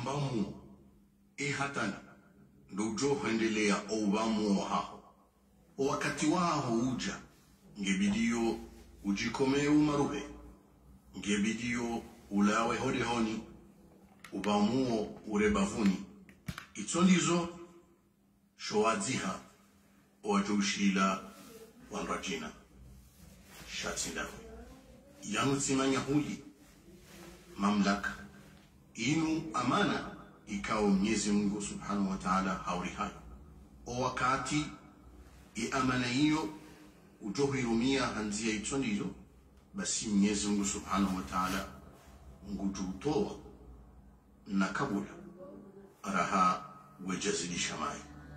ambamu hatana ndojo hendelea obamu haho wakati wao uja ngebidio ujikomeu maruhe ngebidio ulawe hodehoni ubamuo urebavuni itondizo showadziha owajushila wanrajina shatsindawe yanutsimanya huli mamlaka inu amana ikao Mwenyezi Mungu Subhanahu wa Ta'ala hauri hayo o wakati amana hiyo ujohirumia hanzia itondizo basi Mwenyezi Mungu Subhanahu wa Ta'ala ngujutoa na kabula araha wejazidisha mai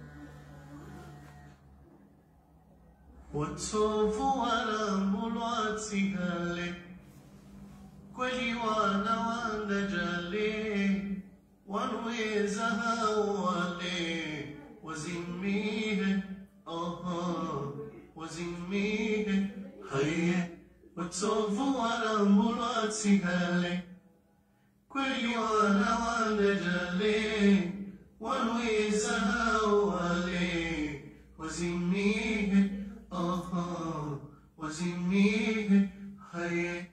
watovu wana mulwati hale kweli wana wandajale wanweza hawale wazimihe wazimihe haye watovu wana mulwati hale kweli wana wandajale wanweza hawale wazimihe wazimihe haye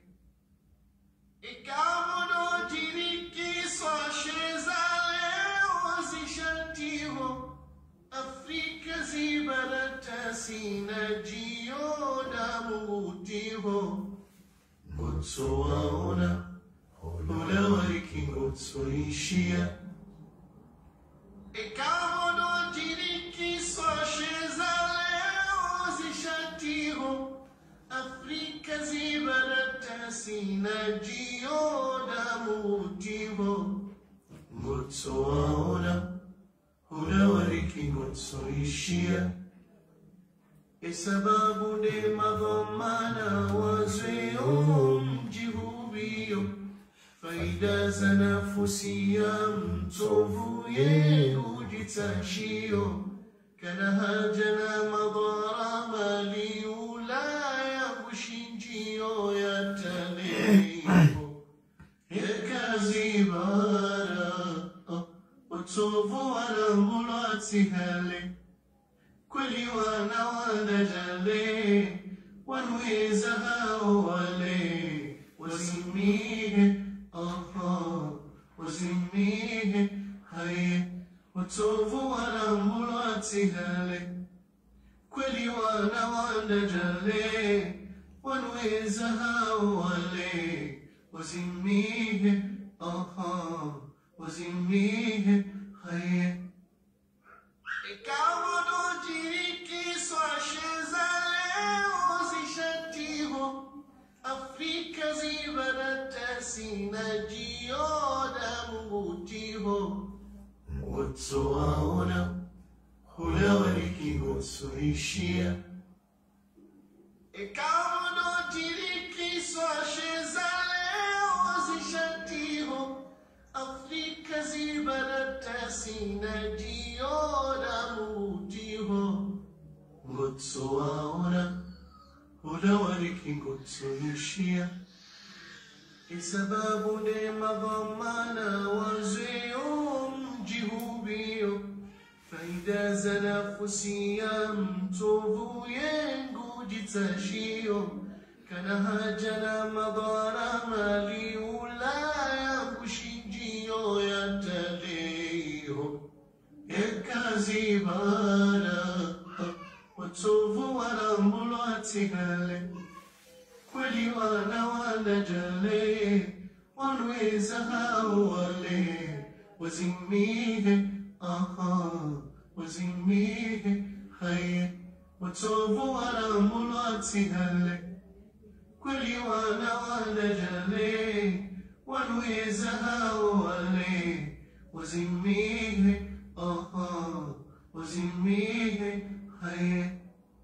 ikamuno tiriki swashezale wazishatiho Afrika zibarata sinajio damutiho ngotso waona ula wariki ngotso ishia ikamuno tiriki swashezale wazishatiho Afrika zibarata sinajio damutiho ngotso waona ula wariki ngotso ishia sababu de madhamana wazeo mjihubio faida za nafsi ya mtovu ye ujitashio kana haja na madhara mali ulaya kushinjio ya taleho yakazibara utovu wala mulati hale kweli wana wanajale wanweza hawale wazimihe wazimihe haye utovu wala mulati hale kweli wana wanajale wanweza hawale wazimihe wazimihe haye ikamuno jiriki swashezale wazishatiho Afrika zibarata sinajio damutiho ngotso waona hula wariki ngotso ishia ikamuno jiriki swashezale wazishatiho Afrika zibarata sinajio damutiho ngotso waona hula wariki ngotso ishia sababu de madhamana wazeo mjihubio faida za nafsi ya mtovu yengu jitashio kana haja na madhara mali ulaya kushinjio ya taleho yakazibara watovu wana mulwati hale kweli wana wanajale wanweza hawale wazimihe wazimihe haye watovu wana mulwati hale kweli wana wanajale wanweza hawale wazimihe wazimihe haye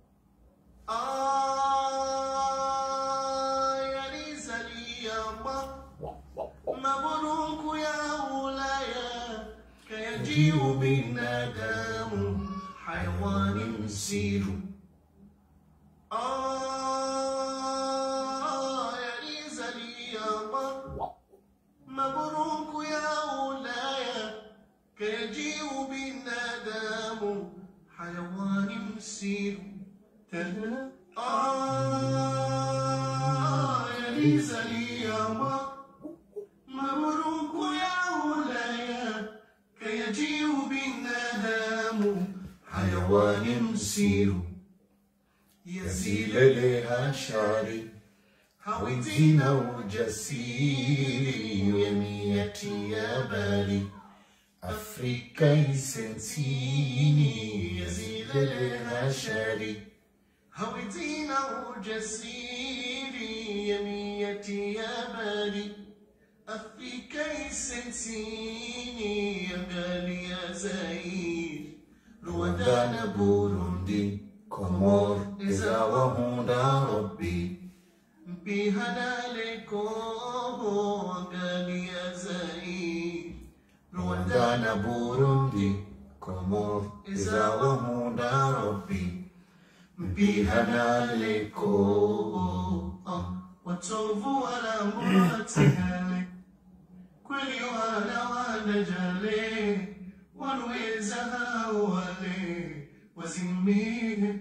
maburuku ya ulaya kayajiu binadamu hayawani msiru yalizalia maburuku ya ulaya مبروك يا مولاي كيجيء بالندم حيوان مسير يزيل لها شعري هويتنا وجسير يميتي يا بالي أفريكا سنسيني يزيل لها شعري هويتنا وجسير يميتي يا بالي أفريكا سنسيني يا بالي يا زاير رواندا بوروندي كومور إذا وهودا ربي بهنا لكو وقالي يا زاير رواندا بوروندي كومور إذا وهودا ربي بهنا لكو وتوفوا على مرتها كل وانا وانا جالي ونويزها ولي وزميه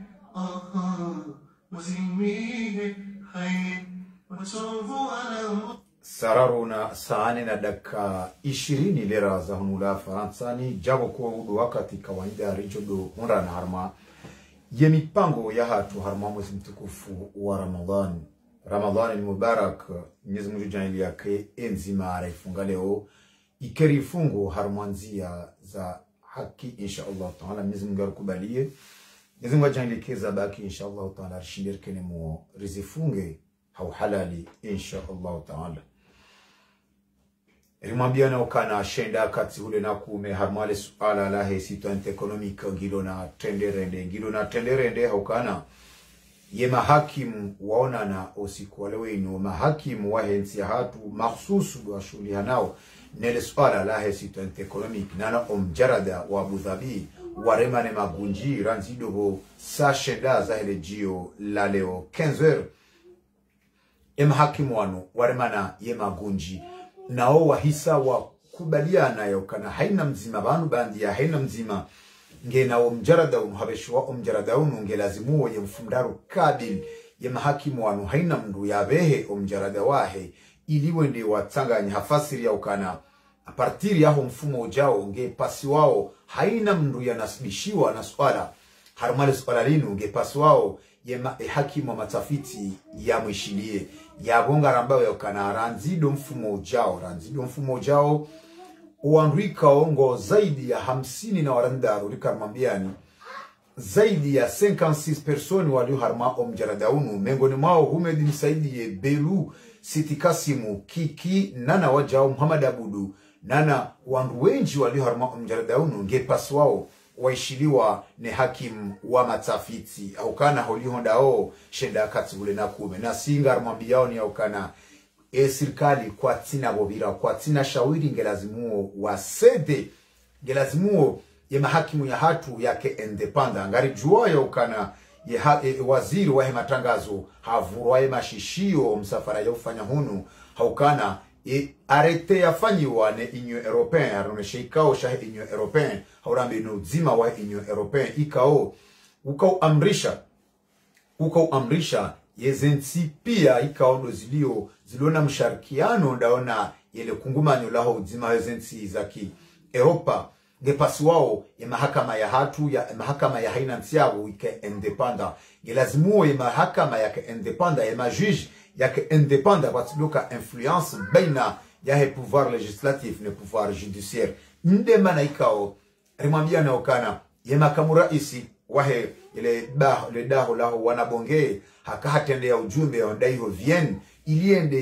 وزميه هاي وتوفوا على Sararuna saani na daka 20 lera za hunula Faransani jabo kuwa udu wakati kawaida rijodo hunda na harma ye mipango ya hatu harma mwezi mtukufu wa Ramadhani. Ramadhani mubarak Mwenyezi Mungu janili yake enzima araifunga leo ikeri fungo harmanzia za haki inshallah taala. Mwenyezi Mungu akubalie, Mwenyezi Mungu janili keza baki inshallah taala rishindir kene mu rizifunge au halali inshallah taala. Rimwambia na ukana shenda kati ule na kume harmale suala la hesitante ekonomika ngilo na tenderende haukana ye mahakimu waona na usiku walewe inu mahakimu wa hensi hatu maksusu wa shuli hanao nele suala la hesitante ekonomika nana omjarada wa Abu Dhabi waremane magunji ranzido ho sa shenda za hele jio la leo 15h ye mahakimu wanu waremana ye magunji nao wahisa wa kubaliana yokana haina mzima banu bandia haina mzima ngena omjarada habeshwa omjarada ngelazimu ye mfumdaru kabil ye mahakimu wanu haina mndu yabehe omjarada wahe ili wende watanganya hafasiri yokana a partir ya mfumo ujao nge pasi wao haina mndu yanasibishiwa na swala harumale swala linu nge pasi wao ye hakimu wa matafiti ya mwishilie ya gonga rambayo yokana ranzido mfumo ujao uandrika ongo zaidi ya 50 na warandaru likarmambiani zaidi ya 56 personi walio harma omjaradaunu mengoni mwao Humedi Msaidi Belu Siti Kasimu Kiki nana wajao Muhammad Abudu nana wandu wenji walio harma omjaradaunu ngepasi wao waishiliwa ne hakim wa matafiti au kana holihondao shenda kati ule na kume na singar mwambiao ni au kana serikali kwa tina bobira kwa tina shawiri ngelazimuo wasede ngelazimuo ye mahakimu ya hatu yake independent ngari jua ya ukana ye waziri wa matangazo havurwa ye mashishio msafara ya ufanya hunu haukana arete yafanyiwa ne Union Européenne aroneshe ikao shahe Union Européenne haurambi no zima wa Union Européenne ikao ukao amrisha yezensi pia ikao ndo ziliona msharikiano ndaona yele kungumanyo laho uzima yezensi zaki Europa ngepasi wao ya mahakama ya hatu ya mahakama ya haina ntiabu ike independent ngelazimuo ya mahakama yake independent ya majuge yake independent watiluka influence baina ya he pouvoir legislatif ne pouvoir judiciaire nde mana ikao rimwambia na okana ya makamu raisi wahe ile daho laho wanabonge hakahatende ya ujumbe ya ondai ho Vienne iliende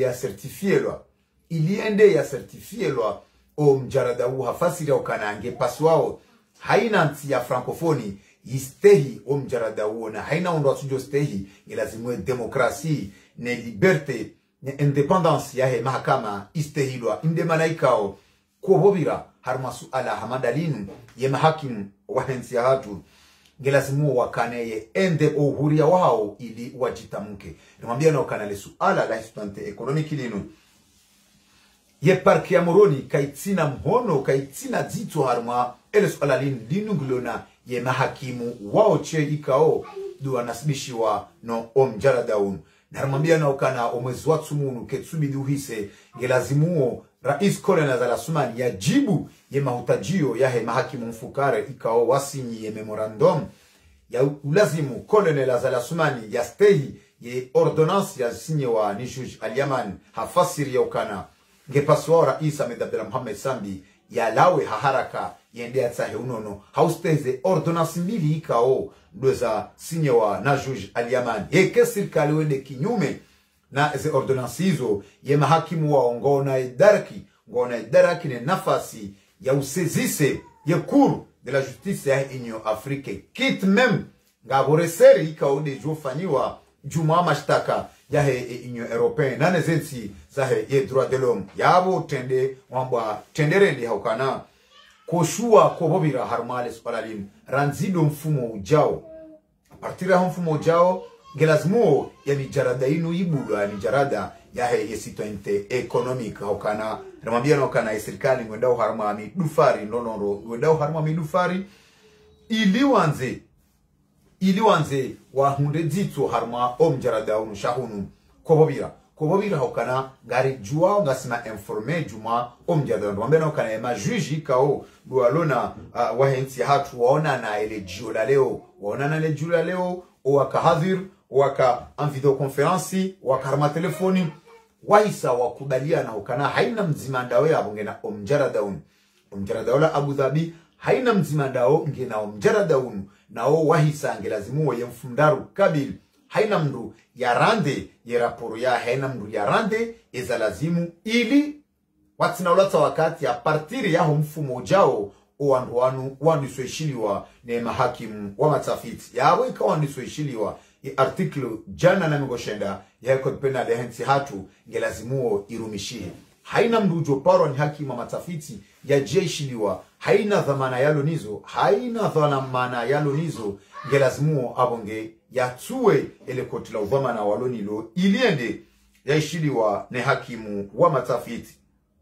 ya certifielwa o mjarada huu hafasiri ya ukanange paswao haina nti ya francofoni istehi o mjarada huu na haina ondo asujo stehi ilazimwe demokrasi ne liberte ne independence ya he mahakama istehilwa inde malaikao kuhobira harmasu ala hamadalinu ye mahakimu wahensi ya hatu ngelazimu wakaneye ende uhuria wao ili wajitamke. Nimwambia na wakanale suala la hispante ekonomiki linu ye parki ya moroni kaitina mhono kaitina zitu harma ele suala linu ngulona ye mahakimu wao che ikao du anasibishiwa no omjarada unu naramwambia na ukana omwezi wa tsumunu ketsumi duhise ngelazimuo rais Colonel Azali Assoumani yajibu ye mahutajio ya he mahakimu mfukare ikao wasinyi ye memorandum ya ulazimu Colonel Azali Assoumani ya stehi ye ordonance ya sinyewa ni Juge Aliaman hafasiri ya ukana ngepaswa rais Ahmed Abdullah Mohamed Sambi ya lawe haharaka yende atsahe unono hausteze ordonance mbili ikao doza sinyewa na Juge Aliaman yeke serikali wende kinyume na ze ordonance hizo ye mahakimu wao ngona idaraki ne nafasi ya usezise ye cour de la justice ya Union Afrique kit même ngaboreseri ikaode jofanywa juma mashtaka ya he Union Européenne na nezensi za he ye droit de l'homme yabo tende wamba tenderende haukana koshua kobobira harmale spalalim ranzido mfumo ujao a partir ya mfumo ujao ngelazimo ya mijarada inu ibulu ya mijarada ya he yesitoente economic haukana ramambia na ukana serikali ngwendao harma midufari nonoro ngwendao harma midufari iliwanze wa hunde zito harma omjarada unu shahunu kobobira haukana ngari jua ngasima informe juma omjarada unu wambia na ukana ya majuji kao dualona wahensi hatu waona na ele jula leo waka hadhir waka videoconference waka harma telefoni waisa wakubaliana ukana haina mzimandao ya ngena omjarada unu omjarada Abu Dhabi haina mzimandao ngena omjarada unu nao wahisa ngelazimu ye mfundaru kabil haina mndu ya rande ye raporo ya haina mndu ya rande ezalazimu ili watina ulata wakati ya partiri ya mfumo ujao wandu soishiliwa ne mahakimu wa matafiti ya weka wandu soishiliwa artiklu jana na migoshenda ya code penal ya hensi hatu ngelazimuo irumishie haina mdujo paro ni hakimu wa matafiti ya jeishiliwa haina dhamana yalo nizo ngelazimuo abonge ya tuwe ele koti la uvamana walonilo iliende ya ishiliwa ne hakimu wa matafiti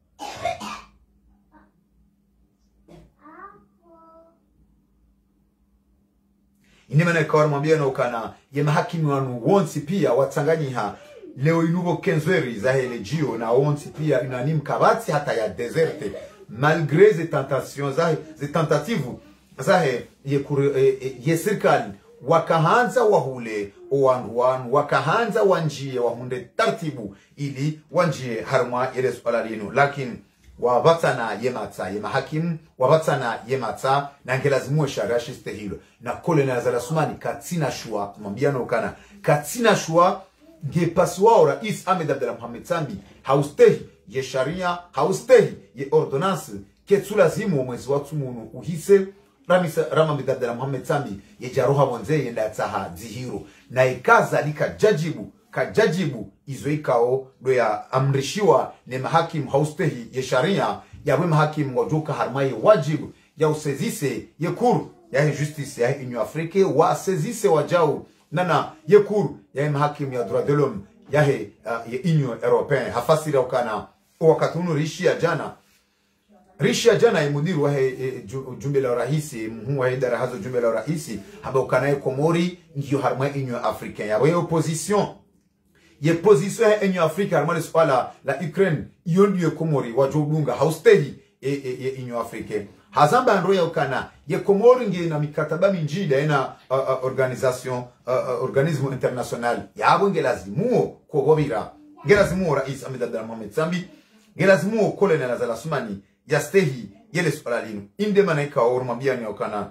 inimene kawar mwambia na ukana ye mahakimu wanu wonsi pia watanganyiha leo inugo kenzweri za hele jio na wonsi pia inanim kabati hata ya deserte malgré ze tentativu zahe ye serikali wakahanza wahule owanduwanu wakahanza wanjie wahunde tartibu ili wanjie harma yele swala lino lakini wabatana yemata yemahakimu wabatana yemata na ngelazimu sharashiste hilo na Colonel Azali Assoumani katina shua mwambiano ukana katina shua ngepaswa rais Ahmed Abdullah Mohamed Sambi haustehi ye sharia haustehi ye ordonance ketulazimu mwezi wa tsumunu uhise Ahmed Abdullah Mohamed Sambi ye jaroha bonze yenda taha zihiro na ikaza kajajibu izo ikao do ya amrishiwa ne mahakimu haustehi ye sharia ya we mahakimu wajuka harmai wajibu ya usezise ye kuru ya justice ya Union Afrique wa sezise wajao nana ye kuru ya mahakimu ya droit de l'homme ya Union Européenne hafasiri ukana wakatunu Rishia jana imudiru wa jumbe la rahisi mhuwa idara hazo jumbe la rahisi haba ukana Komori ngiyo harmai Union Africaine ya we opposition ye position ya Union Afrique harmai swala la Ukraine yondi ye Komori wajodunga haustehi ye Union Africaine hazamba androya ukana ye Komori ngi na mikataba minjida ena organisme international ya abo ngelazimuo kogobira ngelazimuo rais Ahmed Abdullah Mohamed Sambi ngelazimuo Colonel Azali Assoumani ya stehi yele swala lino inde manaika ormambia ni ukana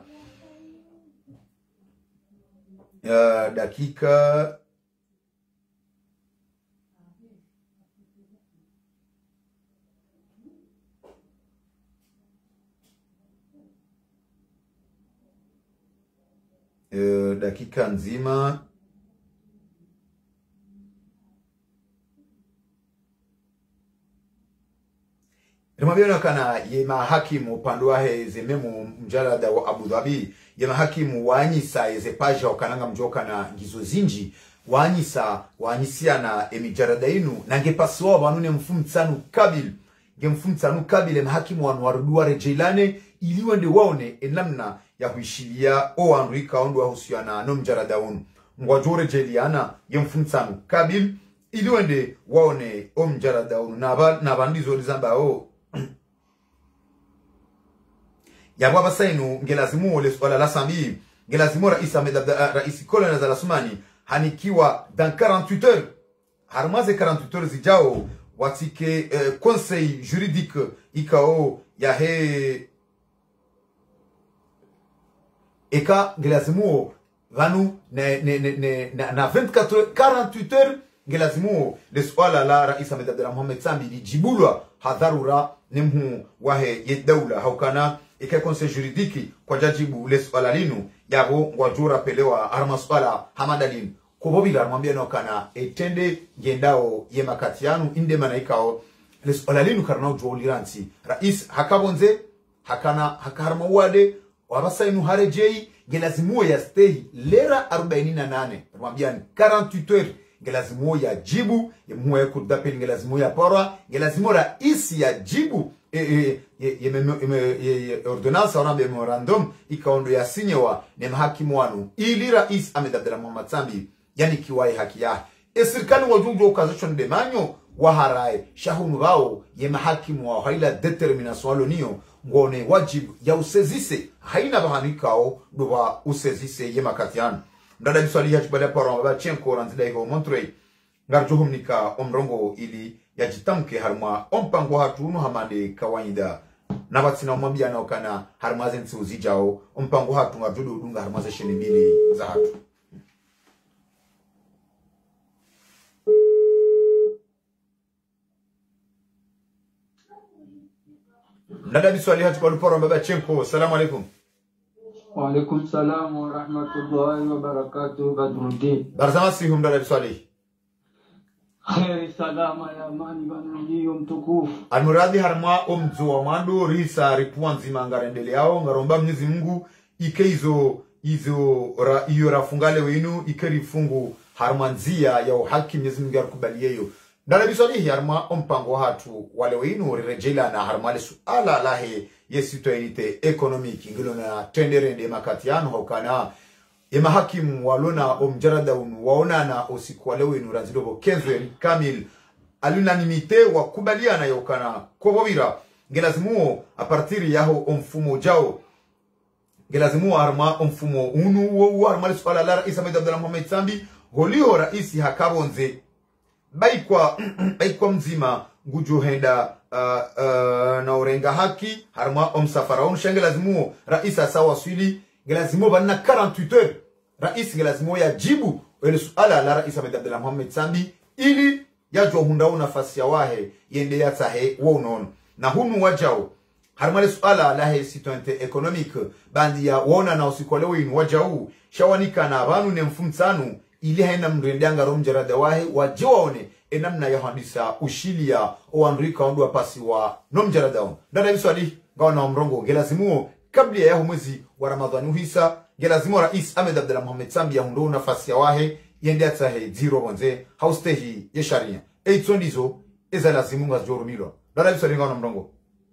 dakika dakika nzima Rumabia kana ye mahakimu upandwa he zememu mjalada wa Abu Dhabi ye mahakimu wanyisa ye paja wakananga mjoka na ngizo zinji wanyisia na emijarada inu na ngepaswa wanune mfumtsanu kabil ye mahakimu wanu warudua rejelane iliwende waone enamna ya huishilia o andrika ondo ahusiana no mjarada unu ngwajore jeliana yemfuntsano kabil ili wende waone o mjarada unu na bandizo lizamba o yabwa basainu ngelazimu ole swala la sambi ngelazimu rais Ahmed rais Colonel Zalasumani hanikiwa dans 48 heures harmaze 48 heures zijao watike conseil juridique ikao ya he eka ngelazimu vanu na 48 heures ngelazimu le swala la rais Ahmed Mohamed Sambi lijibulwa hadharura nemhu wahe yedaula haukana ika conseil juridique kwa jajibu le swala linu yabo ngwajura pelewa arma swala hamadalin kubobila armambia no kana etende gendao yemakatianu inde manaikao le swala linu karnao joliransi rais hakabonze hakarma wade wabasainu harejei ngelazimu ya stay lera 48 armambia 48 heures ngelazimu ya jibu yemwe kudapeli ngelazimu ya para ngelazimu rais ya jibu ordonansa wana memorandum ikaondo ya sinyewa ne mahakimu wanu ili rais Ahmed Mohamed Sambi yani kiwai haki ya serikali wajunjo ukazishon de manyo waharai shahunu wao ye mahakimu wao haila determination aloniyo ngone wajibu ya usezise haina bahanikao doba usezise ye makatiano ndada biswali ya chibale paro mba chenko ranzida hivyo Montrey ngarjuhumnika omrongo ili ya jitamke harma ompango hatu hamande kawaida na batsina umambia na okana harmaze nsuzi jao ompango hatu ngajudu dunga harmaze sheni mbili za hatu ndada biswali hatu kwa luporo mbaba chenko. Salamu alaikum. Wa alaikum salam wa rahmatullahi wa barakatuh. Badruddin barzamasi hum ndada biswali kheri salama ya amani banaliyo mtukufu almuradi harma omzuwa mando risa ripuanzi mangarendele yao ngaromba Mwenyezi Mungu ikeizo iyo rafungale wenu ikerifungu harmanzia ya uhaki Mwenyezi Mungu yakubalieyo ndala biswali harma ompango hatu wale wenu rejela na harmale suala lahe yesitoenite economic ngilo na tenderende makatiano hokana ema hakimu walona omjarada unu waonana osiku wale wenu ranzidobo Kenzen Kamil alunanimite wakubaliana yokana kobobira ngelazimuo a partir yaho omfumo jao ngelazimuo arma omfumo unu wo arma swala la rais Ahmed Mohamed Sambi holio rais hakabonze baikwa mzima ngujo henda na orenga haki harma omsafara onshangelazimuo rais asawa swili ngelazimuo banna 48 heures rais ngelazimuo ya jibu ele suala la rais Ahmed Mohamed Sambi ili yajwa hundao nafasi ya wahe yende ya tahe wonon na hunu wajao harmale suala la he situante economique bandi ya wona na usikole inu wajao shawanika na banu ne mfumtsanu ili haina mrendanga romjerada wahe wajiwaone enamna ya handisa ushilia o andrika ondu pasi wa nomjerada dada biswali gawana mrongo ngelazimuo kabla ya mwezi wa Ramadhani uhisa ngelazimuo rais Ahmed Mohamed Sambi ya hundo nafasi ya wahe yende atahe zero bonze haustehi ya sharia eitzondizo ezalazimu ngazjorumilwa dada biswali gawana mrongo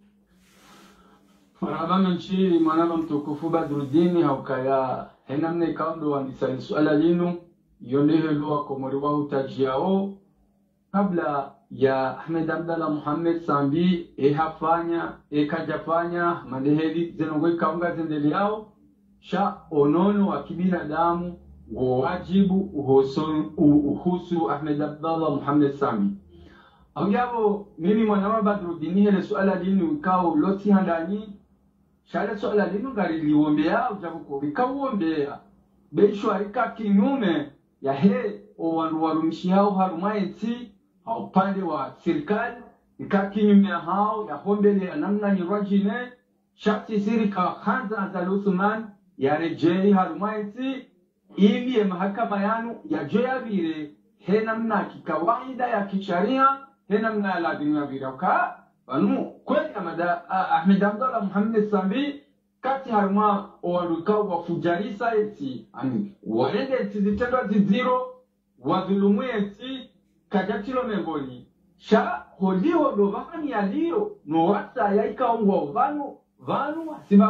marhaba nchi manaba mtukufu Badruddin haukaya henamne kaundo wanisali suala linu yondehe luwa komoriwa utajiao kabla ya Ahmed Mohamed Sambi hafanya kajafanya madeheli zenogwe kaunga zendele yao sha onono wa kibinadamu wajibu uhusu Ahmed Mohamed Sambi Aujabo mimi mwanama Badruddin hele suala linu ikao loti handani shale suala linu gari liwombea ujabu kubikauombea beisho harika kinyume ya he owandu warumishi hao harumayensi upande wa serikali ikakinyume hao ya hombele ya namna ni rajine shati sirika khanza za Uthman ya rejei harumayensi ili mahakama yanu ya joya vile he namna kikawaida ya kisharia he namna la dunia vile ka wanu kweli Ahmed Mohamed Sambi kati haruma waluka wafujarisa eti ani waende eti zitendo ziziro wadhulumu eti kajatilo mengoni sha holio do vani yalio no wata yaika ungwa vanu sababu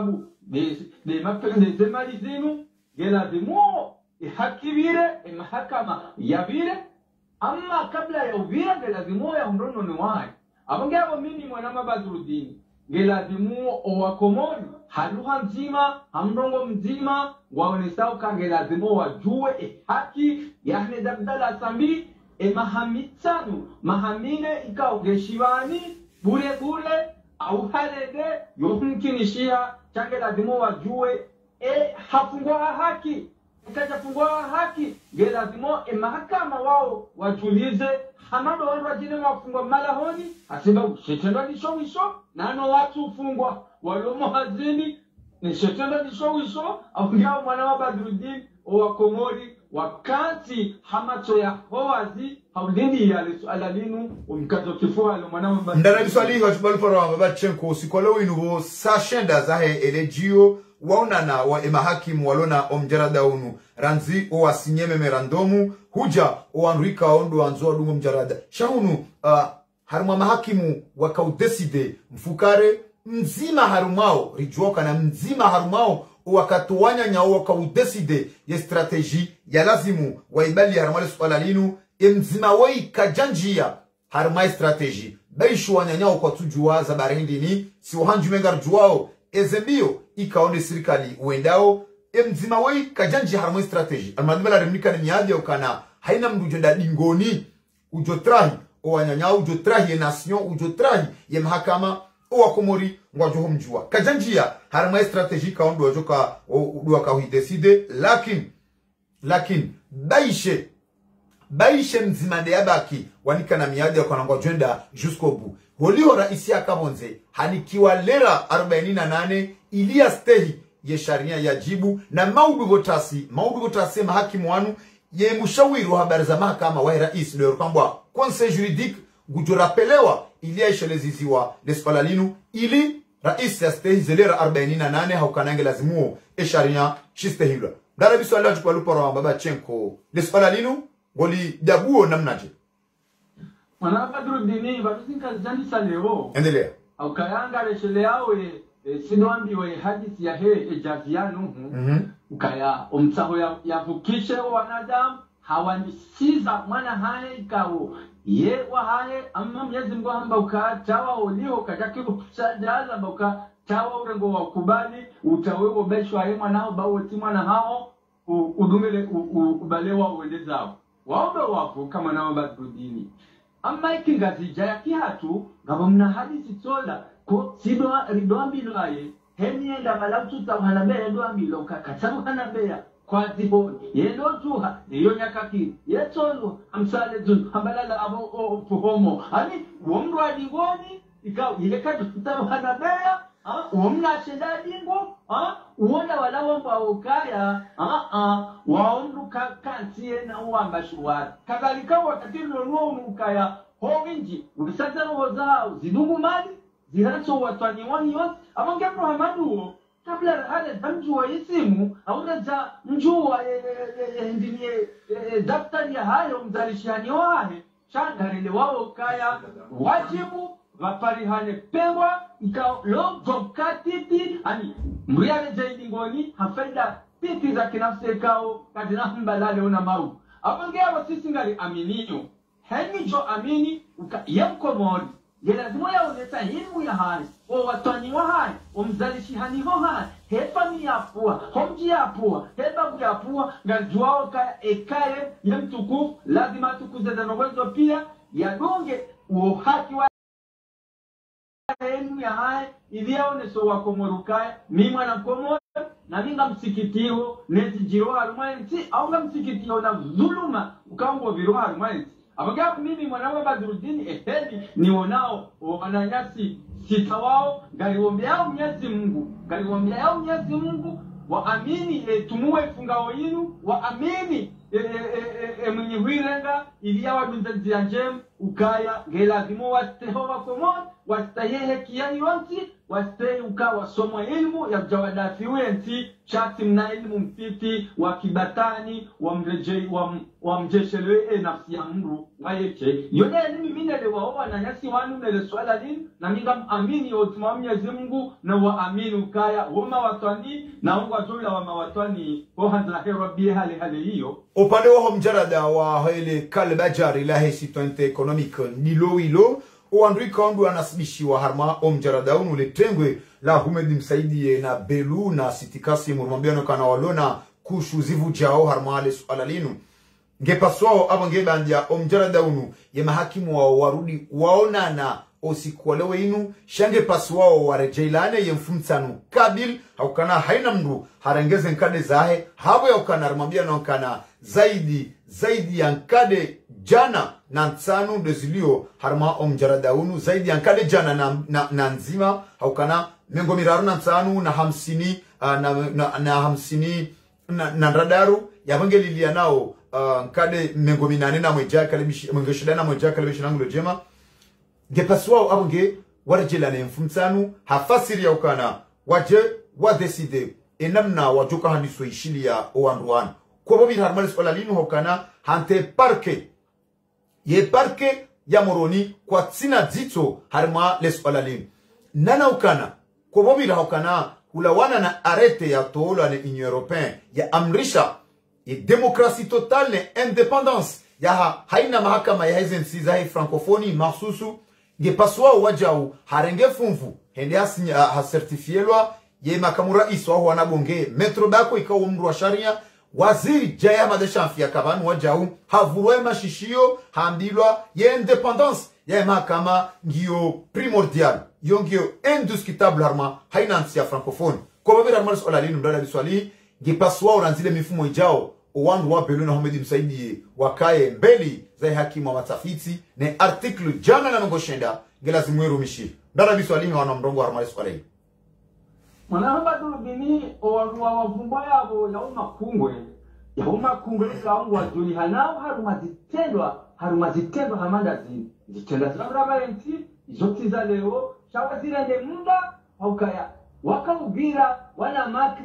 de mapende zemali zinu gelazimo ihakibire mahakama yabire amma kabla ya ubira gelazimo ya undono ni wae abangabo mimi mwanama Badruddin gelazimo owakomoni haluha nzima hamdongo mzima waonesao kangelazimo wajue haki ya Ahmed Abdallah Sambi mahamitsanu mahamine ikaogeshivani bure au halede yomkinishia change lazima wajue hafungwa haki ikajafungwa haki lazima mahakama wao wajulize hamado wajine wafungwa malahoni asiba shetendo dishowisho nano watu ufungwa walomo hazini ni shetendo dishowisho au ngao mwana wa Badruddin owakomori wakati hamacho ya hoazi haudini ya suala linu umkazo kifua lo mwana wa ndana biswali wa tubalipora wa babachenko sikolo inugo sashenda zahe elegio waonana wa mahakimu walona omjarada unu ranzi o asinyeme merandomu huja o anrika ondo anzo dungo mjarada shahunu haruma mahakimu wakaudeside mfukare mzima harumao rijuoka na mzima harumao wakatuwanya nyao wakaudeside ya strateji ya lazimu waibali harumale suala linu mzima wei kajanjia harumai strateji baishu wanyanyao kwa tujua za barindi ni si wahanju mengar juao ezembio ikaone sirikali uendao mzima wei kajanji harumai strateji almadimela remnika ni miadi ukana haina mdujenda dingoni ujotrahi o wanyanyao ujotrahi ya nation ujotrahi ya mahakama owa komori ngwajo mjua kajanjia harumai strateji kaondo wajoka udua kauhideside lakin baishe mzimande yabaki wanika na miadi ya kwa ngwajenda jusqu'au bout holiho raisi ya kabonze hanikiwa lera 48 ilia stehi ye sharia ya jibu na maudu gotasi mahakimu wanu ye mushawiru habari za mahakama wa rais leo kwamba conseil juridique gujorapelewa ilia isheleziziwa lesfala linu ili rais ya stehi zelera 48 haukanange lazimuo sharia shistehilwa dara biswala tukwa lupora wa baba chenko lesfala linu goli jabuo namnaje mwana Badruddin badusinka zanisa leo endelea au kayanga reshele yawe sinwambi we hadisi ya ejazianu ukaya omtsaho yavukishe wanadamu hawanisiza mwana haye ikawo ye wa haye amma Mwenyezi Mungu amba ukatawa ulio kajakiru kusadaza mboka tawa urengo wa kubali utawewo beshwa ye mwanao bawo timwana hao udumele ubalewa uendezao waombe wafu kama na Badruddin amma ikingazija ya kihatu ngabo mna hadisi tola ko sidwa ridombi loaye henienda malautu tawhanabe ndoambi loka katabu hanabea kwa zibo yendo tuha niyo nyakaki yetolo amsale dun ambalala abo fuhomo ani womro adigoni ikao ileka tutabu hanabea womna shedadingo uona wala wamba ukaya waomru kakantie na uamba shuwari kadhalika wakati lolo ukaya hovinji ulisatano wazao zidugu mali ziharacho watwaniwani yote amonge Muhammadu kabla hada damjua isimu aunaza mjua ndinye daftari ya hayo mzalishani wahe changarele wao kaya wajibu vaparihane pewa ikao lo jokatiti ani mriale zaidi ngoni hafenda titi za kinafsi kao kadina mbalale una mau amonge aba sisi ngari aminio heni jo amini yamkomoni lazima yaoneta himu ya hai o watani wa hai o mzalishi hani ho hai hepani ya pua homji ya pua hebabu ya pua ngajuao ka ekaye ya mtukufu lazima tukuze na uwezo pia ya donge o haki wa himu ya hai iliaone so wakomorukae mimwa na komoro na minga msikitio nezi jiroha arumaiti au nga msikitio na zuluma ukaungo viroha arumaiti abagabu mimi mwanawe Badruddin ehedi nionao wananyasi sitawao galiombeao Mwenyezi Mungu waamini tumuwe fungao yinu waamini mwenye huirenga ili yawa dunzanzia njemu ukaya gelazimo wasteho wakomon wastayehe kiani wanti wastehe ukawa somo ilmu ya jawadati wenti shati mna ilmu mfiti wa kibatani wa mjeshelwe nafsi ya mru wayeke yone elimi minele waowa na nyasi wanu nele swala din na minga amini otumamia zimungu na wa amini ukaya wama watwani na ungu wajula wama watwani wahanza rabbi hali hiyo. Upande wa mjarada wa hele kalbajari la hesitwente ekonomik nilo ilo uandui kaundu anasibishi wa harma mjarada unu letengwe la humedi msaidi na belu na sitikasi murmambiano kana walona kushu zivu jao harma ale suala linu ngepaswao aba ngebandia mjarada unu ye mahakimu wa warudi waonana osikualewe inu shange paswao warejailane ye mfumtsanu kabil haukana haina mndu harengeze nkade zahe hawe haukana harmambiano kana zaidi ya nkade jana na ntsanu dezilio harma mjaradaunu zaidi ya nkade jana na nzima haukana mengo miraru na ntsanu na hamsini na hamsini na radaru ya vangeli liya nao nkade mengo minane na mweja kalibishi mengo shida na mweja kalibishi nangulo jema ngepaswao abonge warjelane mfumtsanu hafasiri ya ukana waje wadeside enamna wajoka handiso ishili ya owanruan kwa bobi harmalis olalinu hokana hante parke ye parke ya moroni kwa tsina dzito harma les olalinu nana ukana kwa bobi hokana hulawana na arete ya toolo ne Union Européen ya amrisha ye demokrasi totale independence ya haina mahakama ya hezensi za francophonie mahsusu ngepaswa wajau harenge fumvu hende hasertifielwa ye makamu rais wa wanabonge metro bako ikawa umru wa sharia waziri jaya madeshamfia kabanu wajau havurwe mashishio hambilwa ye independence ya mahakama ngio primordial yongio indiscutable harma hainansi ya francophone kwa babira harma solalinu mdala biswali ngepaswa uranzile mifumo ijao uwandu wa Beluna Homedi msaidi wakaye mbeli za hakimu wa matafiti ne artiklu jana na ngoshenda ngelazimu irumishi ndara biswali wana mrongo harma swali mwanahamba dubini owandu wa wavumba yabo ya umakungwe kaungu wajuli hanao harumazitendwa hamandazi zitenda zambra enti izoti za leo shawazira nde munda haukaya wakaubira wana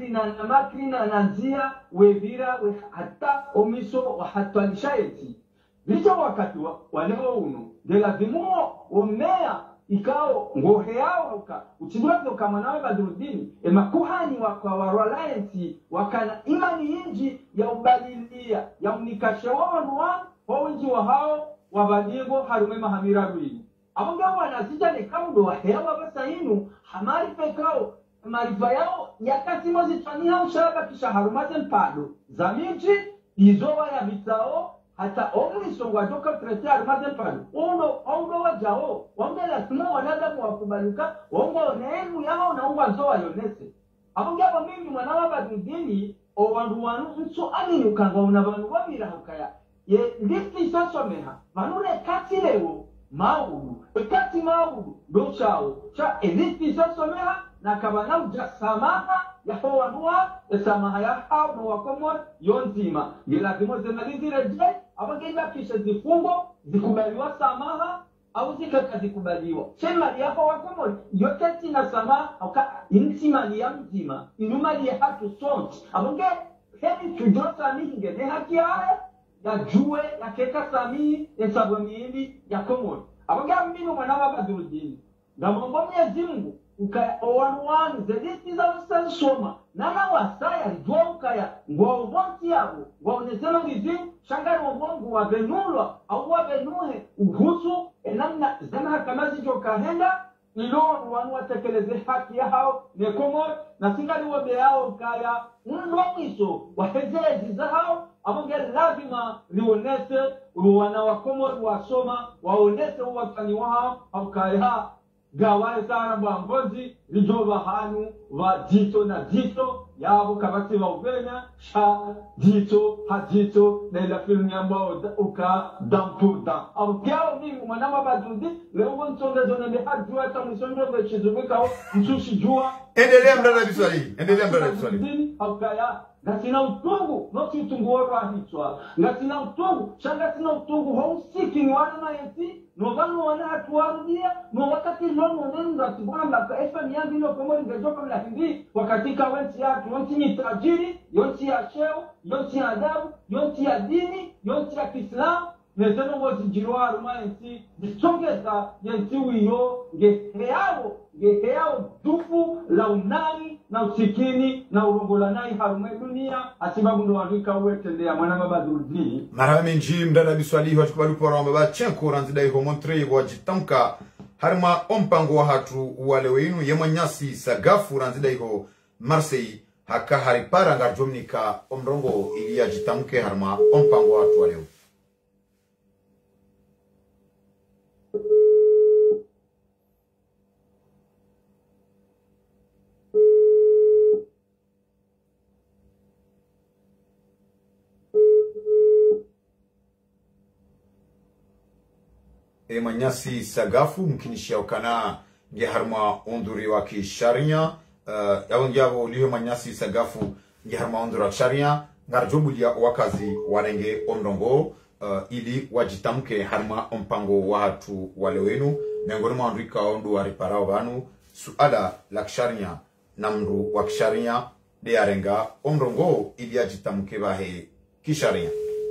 makrina na nzia webira we hata omiso wa hatwalisha eti licho wakati wa leo uno ngelazimu omea ikao ngohe yao huka uchindwazo kama nawe badurudini makuhani kwa waralaenti wakana imani inji ya ubalilia ya unikashe wanuwa wenji wa hao wabadigo harume mahamira rwini abonga wanazija ne kaudo wa hewa basa inu hamari pekao marifa yao yakati mozi tania ushaba kisha harumaze mpado zamiji izowa ya vitao hata omri songwa joka trete harumaze mpado ono wajao wangela sumo wanadamu wakubaluka wango neemu yao na unga zowa yonese abonga wa mimi mwanawa badudini o wandu wanu nso amini ukanga unabanu wabira hukaya ye listi sasomeha manule kati leo maulu ekati maulu dochao cha listi sasomeha na kabana ujasamaha ya hawa nua samaha ya hawa wakomor yonzima yelazimo zenalizire je abagenda kisha zifungo zikubaliwa samaha au zikaka zikubaliwa chema yako wakomor yote tina samaha aka intima ya mzima inumali ya hatu sonti abonge hebi tujota minge ne haki haya ya juwe ya keka sami ya sabonini ya komor abonge mbinu mwanawa badurudini na mbongo Mwenyezi Mungu ukaowanwani zediti za usasoma nana wasaya lijua ukaya ngwa ubonti yabo waonesema ngizi shangari wabongu wabenulwa au wabenuhe uhusu enamna zana kamazi jokahenda ilonu wanu watekeleze haki ya hao nekomo na singari wabe yao ukaya unlongiso wahezezi za hao abonge lazima lionese uruwana wakomo wasoma waonese uwatani wao au kaya gawaye sana mwangozi lijoba hanu wa jito na jito yabo kabati wa uvenya sha jito hajito na ila filmu yambao uka dampuda au kiao mimi mwanama badudi leo nsonga zone de hajua ta msonga za chizubika msushi jua endelea mdada biswali haukaya ngatina utungu noti utungu wora hichwa ngatina utungu shanga tina utungu hausiki ni wana na yeti no vano wana hatuwarudia no wakati lono nenda tibwana ka efa mianzi lo komo ngajoka mla hindi wakati ka wensi ya yonti ni tajiri yonti ya cheo yonti ya adabu yonti ya dini yonti ya Kiislamu Nezeno was jirwa aruma yenti disongeza yenti wiyo ngeheo dufu la unani na usikini na urongolanai harume dunia asibabu ndo wavika uwetendea mwana mabadurudini marame njim mdana biswalihi wachikubalu pora wambaba chenko ranzidai homontre wajitamka harma ompango wa hatu wale wenu yemanyasi sagafu ranzidai ho Marseille haka haripara ngarjomnika omrongo ili ya jitamke harma ompango wa hatu wale wenu manyasi sagafu mkinishia ukana nge harma onduri wa kisharia yawongiavo liyo manyasi sagafu nge harma onduri wa kisharia ngarjobulia wakazi wanenge ondongo ili wajitamke harma ompango wa hatu wale wenu miongoni mwa andrika ondu wa riparao vanu suala la kisharia na mru wa kisharia de arenga ondongo ili ajitamke vahe kisharia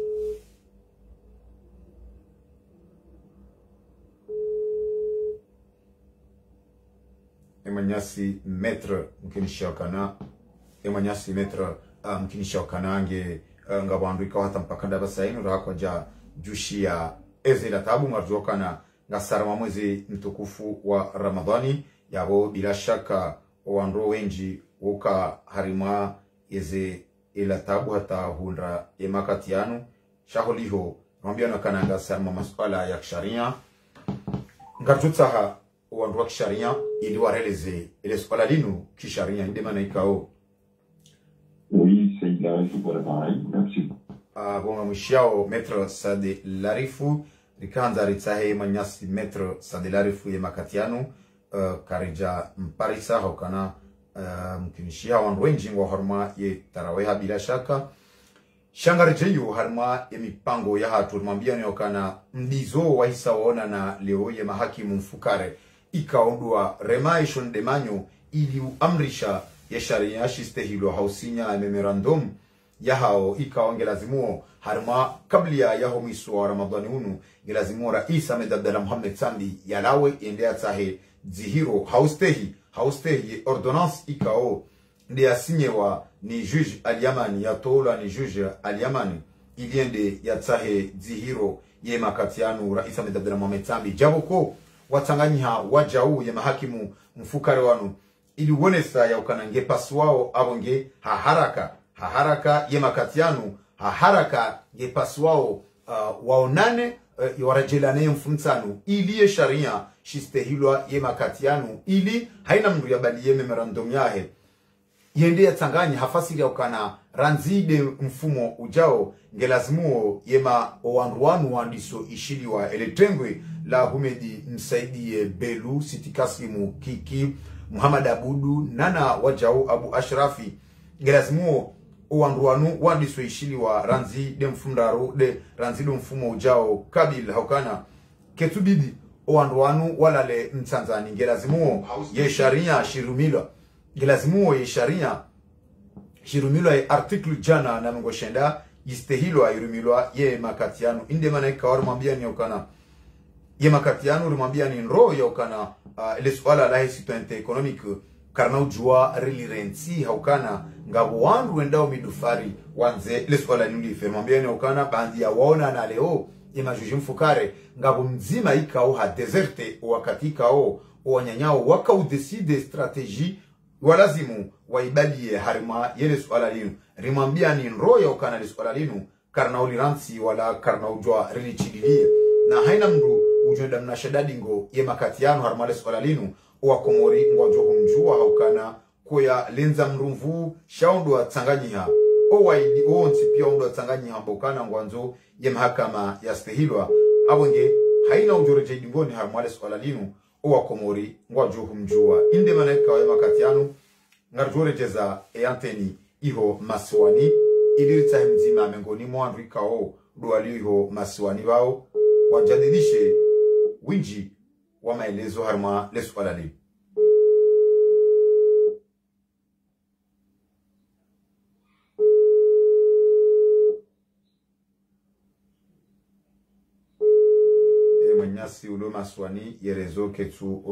emanyasi metre mkinishakana emanyasi metre mkinishakana nge ngabandu ikawata mpakanda basainu rakwaja jushia ezela tabu marjokana ngasarama mwezi mtukufu wa Ramadhani yabo bila shaka wandro wenji woka harima eze ila tabu hata hundra emakatianu shaholiho mwambiano kana ngasarama masuala ya kisharia ngarjutsaha wandu wa kisharia ili wareleze ile swala linu kisharia ndema na ikao. Oui, c'est Larifu pour l'appareil, merci. Bon, mwishiao Maître Sade Larifu rikanza ritsahe manyasi Maître Sade Larifu ye makatianu karija mparisa hokana mkinishia wandu wenji ngwa harma ye taraweha bila shaka shangarjeyo harma ye mipango ya hatu mwambia ni hokana mdizo wahisa waona na leo ye mahakimu mfukare ikaondua remaishon demanyo ili uamrisha ya sharia shiste hilo hausinya memorandum ya hao ikaongelazimuo harma kabla ya homiso wa Ramadhani hunu gelazimuo Rais Ahmed Abdallah Mohamed Sandi yalawe endea tahe zihiro haustehi ordonnance ikao ndia sinyewa ni juge Al-Yamani ya tola ni juge Al-Yamani iliende ya tahe zihiro ye makatianu Rais Ahmed Abdallah Mohamed Sandi jaboko watanganyiha wajau ya mahakimu mfukare wanu ili wonesa ya ukanange paswao abonge haharaka ye makatianu haharaka ye paswao waonane warajelane mfumtsanu ili ye sharia shistehilwa ye makatianu ili haina mndu ya bali ye memorandum yahe yende ya tanganyi hafasili ya ukana ranzide mfumo ujao ngelazimuo yema owanruanu wandiso ishiliwa eletengwe la Humedi Msaidi Belu Sitikasimu Kiki Muhammad Abudu Nana wajao Abu Ashrafi ngelazimuo owanruanu wandiso ishiliwa ranzide mfundaro de ranzide mfumo ujao Kabil haukana ketubidi owanruanu walale mtanzani ngelazimuo ye sharia shirumila ngelazimuo ye sharia shirumilwa ye artiklu jana na mngoshenda yistehilwa yirumilwa ye makatianu inde mana ikawar mwambia ni ukana ye makatianu rumwambia ni nro ya ukana ile swala la hesitante economique karna ujua rilirensi haukana ngabo wandu endao midufari wanze ile swala nuli mwambia ni ukana bandi ya waona na leo ye majuji mfukare ngabo mzima ikao ha deserte wakati ikao wanyanyao waka udeside strategie walazimu waibalie harima yele swala linu rimwambia ni nroya ukana le swala linu karna uliransi wala karna ujwa rilichidilie na haina mndu ujoda mnashadadingo ye makatiano harima le swala linu uwakomori ngwajo humjua haukana kuya lenza mrumvu shaundwa tsanganyiha owaidi onsi pia ondwa tsanganyiha mbokana ngwanzo ye mahakama ya stehilwa abonge haina ujoreje dingoni harima le swala linu uwakomori ngwajo humjua inde maneka ya makatiano ngarjorejeza e anteni iho maswani ilirita mzima mengoni mwa Afrikao duali iho maswani wao wajadilishe winji wa maelezo harma leswala li manyasi ulo maswani yerezo ketsu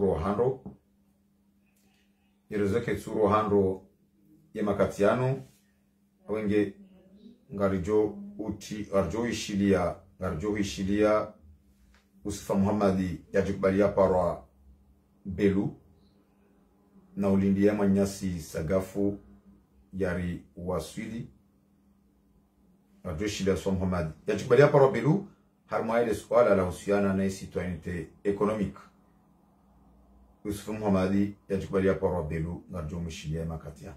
rohando ye makatiano wenge ngarijo uti arjo ishilia Usifa Muhammadi yajikubalia parwa belu na ulindia manyasi sagafu yari waswili arjo ishilia Usifa Muhammadi yajikubalia parwa belu harmaile swala la husiana na citoyenneté économique. Usifa Muhammadi yajikubalia parwa belu ngarjo mishilia makatia.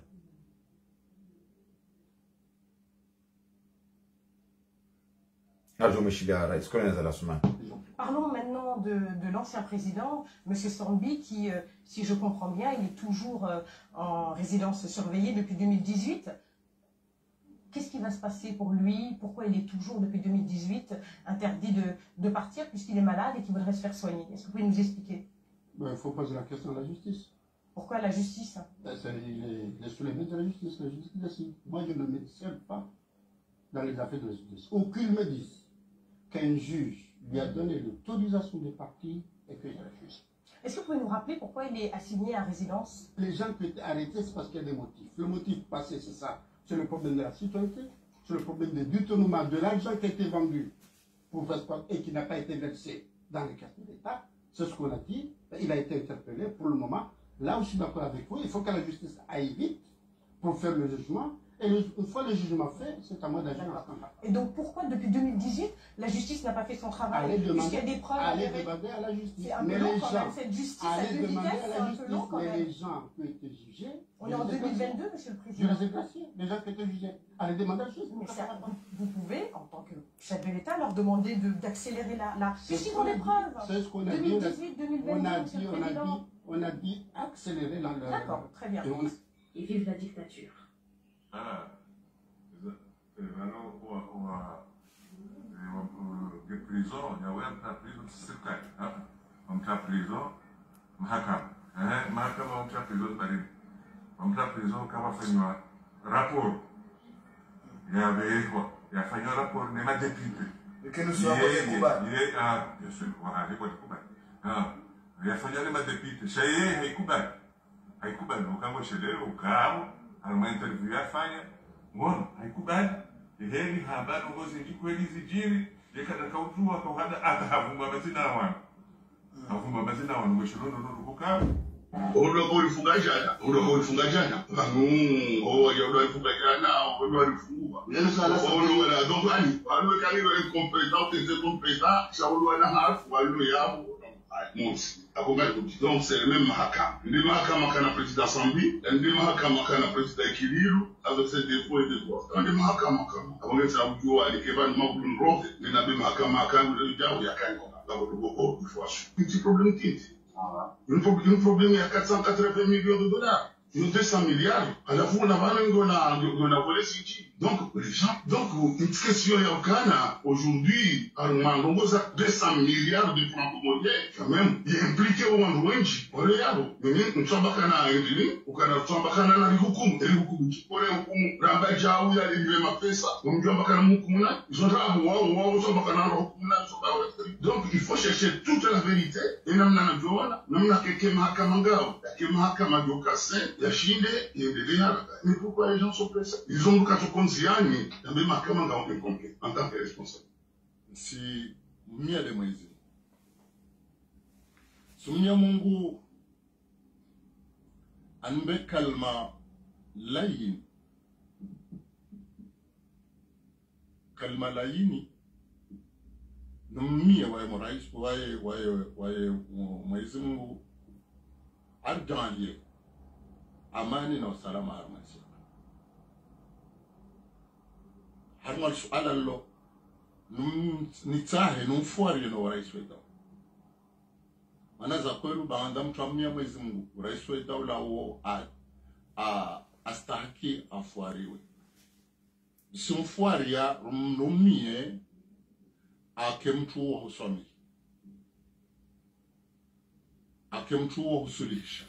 Parlons maintenant de l'ancien président, M. Sornbi, qui, si je comprends bien, il est toujours en résidence surveillée depuis 2018. Qu'est-ce qui va se passer pour lui? Pourquoi il est toujours, depuis 2018, interdit de partir puisqu'il est malade et qu'il voudrait se faire soigner? Est-ce que vous pouvez nous expliquer? Il faut poser la question à la justice. Pourquoi la justice? Il est sous les mains de la justice décide. Moi, je ne me tiens pas dans les affaires de la justice. Aucun me dit qu'un juge lui a donné l'autorisation de partir et que je refuse. Est-ce que vous pouvez nous rappeler pourquoi il est assigné à résidence? Les gens qui étaient arrêtés, c'est parce qu'il y a des motifs. Le motif passé, c'est ça. C'est le problème de la citoyenneté, c'est le problème de détournement de l'argent qui a été vendu pour faire sport et qui n'a pas été versé dans les caisses de l'État. C'est ce qu'on a dit. Il a été interpellé pour le moment. Là où je suis d'accord avec vous, il faut que la justice aille vite pour faire le jugement. Et une fois le jugement fait, c'est à moi d'agir. Et donc pourquoi depuis 2018, la justice n'a pas fait son travail? Puisqu'il y a des preuves. Allez demander à la justice. C'est un peu long quand même, cette justice à deux vitesses, c'est un peu long quand même. Mais les gens qui ont été jugés... On est en 2022, monsieur le président. Je les ai graciés, les gens qui ont été jugés. Allez demander à la justice. Mais ça, vous pouvez, en tant que chef de l'État, leur demander d'accélérer la... Puisqu'ils ont des preuves. C'est ce qu'on a dit. 2018, 2022, on a dit accélérer la... D'accord, très bien. Et vive la dictature. prison ya wewe mta prison serikali mta prison mahakama mahakama mta prison bali mta prison kama fanywa rapport ya veho ya fanywa rapport ne ma député que nous sommes au Cuba bien sûr voilà les Cuba ya fanywa ne ma député shaye haikubali ukango shele ukao alma interview ya fanya ngono haikubali heri habari ngozi kweli zijiri yekada kaujua kwa hada atavumba mazina wana avumba mazina wana ngoshirondo nuruka Odo ulifunga jana Bien ça là donc ani alors quand il est compétent c'est compétent ça on na half walo yabo donc c'est le même mahakama. Ndi mahakama kana président Sambi, ndi mahakama kana président Kililu avec ses défauts et devoirs. Ndi mahakama kana abonge sabujua alikeba ni mabulu rote ni nabi mahakama kana le jawo ya kanko. Donc beaucoup il faut assumer. Petit problème titi. Un problème il y a 480 millions de dollars. Nous 200 milliards. À la fois, on a volé City. Donc, les gens, une question est au Ghana. Aujourd'hui, on a 200 milliards de francs mondiaux. Quand même, il est impliqué au Rwanda. On regarde. Mais nous sommes pas à Edini, ou quand nous sommes pas à Rihukum, et Rihukum, pour les Hukum, Rambaja, où il y a les mêmes affaires, ça. On ne doit pas à Moukoumuna. Ils ont dit, ah, nous sommes pas à Rihukumuna. Donc, il faut chercher toute la vérité. Et nous avons Joana, nous avons quelqu'un Mahakamanga, Mahakama Dokase, Yashinde, Yedeleya. Mais pourquoi les gens sont pressés? Ils ont qu'à se considérer, mais Mahakamanga ont compris en tant que responsable. Si Mia de Moïse, Sumia Mungu, Anbe Kalma Layin, Kalma Layini, Numia wae Morais, wae Moïse Mungu, Arjanlie, Amani na usalama harmasi. Harmal suala lo, nitahe numfuari no rais wetu. Manaza kwelu baanda mtamia Mwenyezi Mungu rais wetu la wo astahiki afuariwe. Simfuaria mnumie ake mtu wa husomi, ake mtu wa husulisha.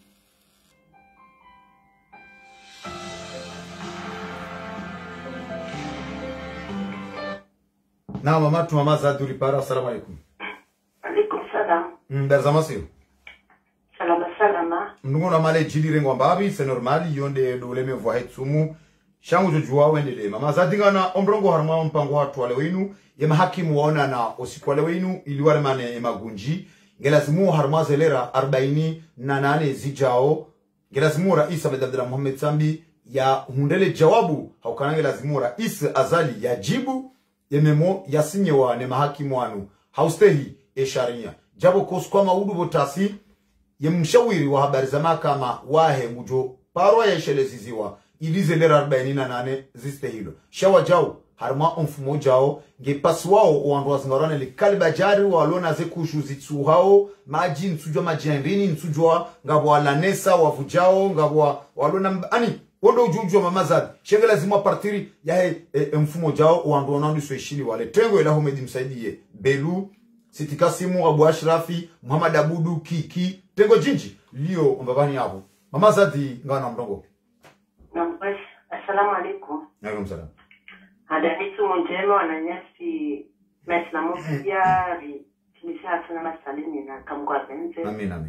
Na mama Zaduri para. Assalamu alaikum. Alaikum salam. Berzamasiyo. Salama. Mnungona male jili rengo mbabi, c'est normal, yonde dole me voa hetsumu. Shangu jujua wendele. Mama Zadinga na omrongo harma mpango hatu wale wenu. Yema hakimu waona na osiku wale wenu iliwale mane magunji. Ngelazimu harma zelera 48 zijao. Ngelazimu Rais Abdallah Mohamed Sambi ya hundele jawabu. Haukanange lazimu Rais Azali ya jibu. Yememo yasinyewa ne mahakimu wanu. Haustehi sharia. Jabo koskwa maudu botasi. Yemshawiri wa habari za mahakama wahe ngujo parwa ya sheleziziwa ilize lera 48 ziste hilo shawa jao harma mfumo jao nge paswao wanduwa zingarane li kalibajari walona ze kushu zitsuhao maji nsujwa majiandrini nsujwa ngabwa lanesa wavujao ngabwa walona ani wondo ujujwa mamazadi shenge lazima partiri ya mfumo jao wanduwa nandu sueshili wale tengo ila humedi msaidie Belu Siti Kasimu, Abu Ashrafi, Muhammad Abudu, Kiki, tengo jinji, liyo umbabani hapo. Mama Zadi, ngana mdongo. Nampes, assalamu alaikum. Alaikum salam. Hadarisu mwenjema wananyasi maislamu siyari. Kimisi hasana masalini na kamgwa benze. Amin, amin.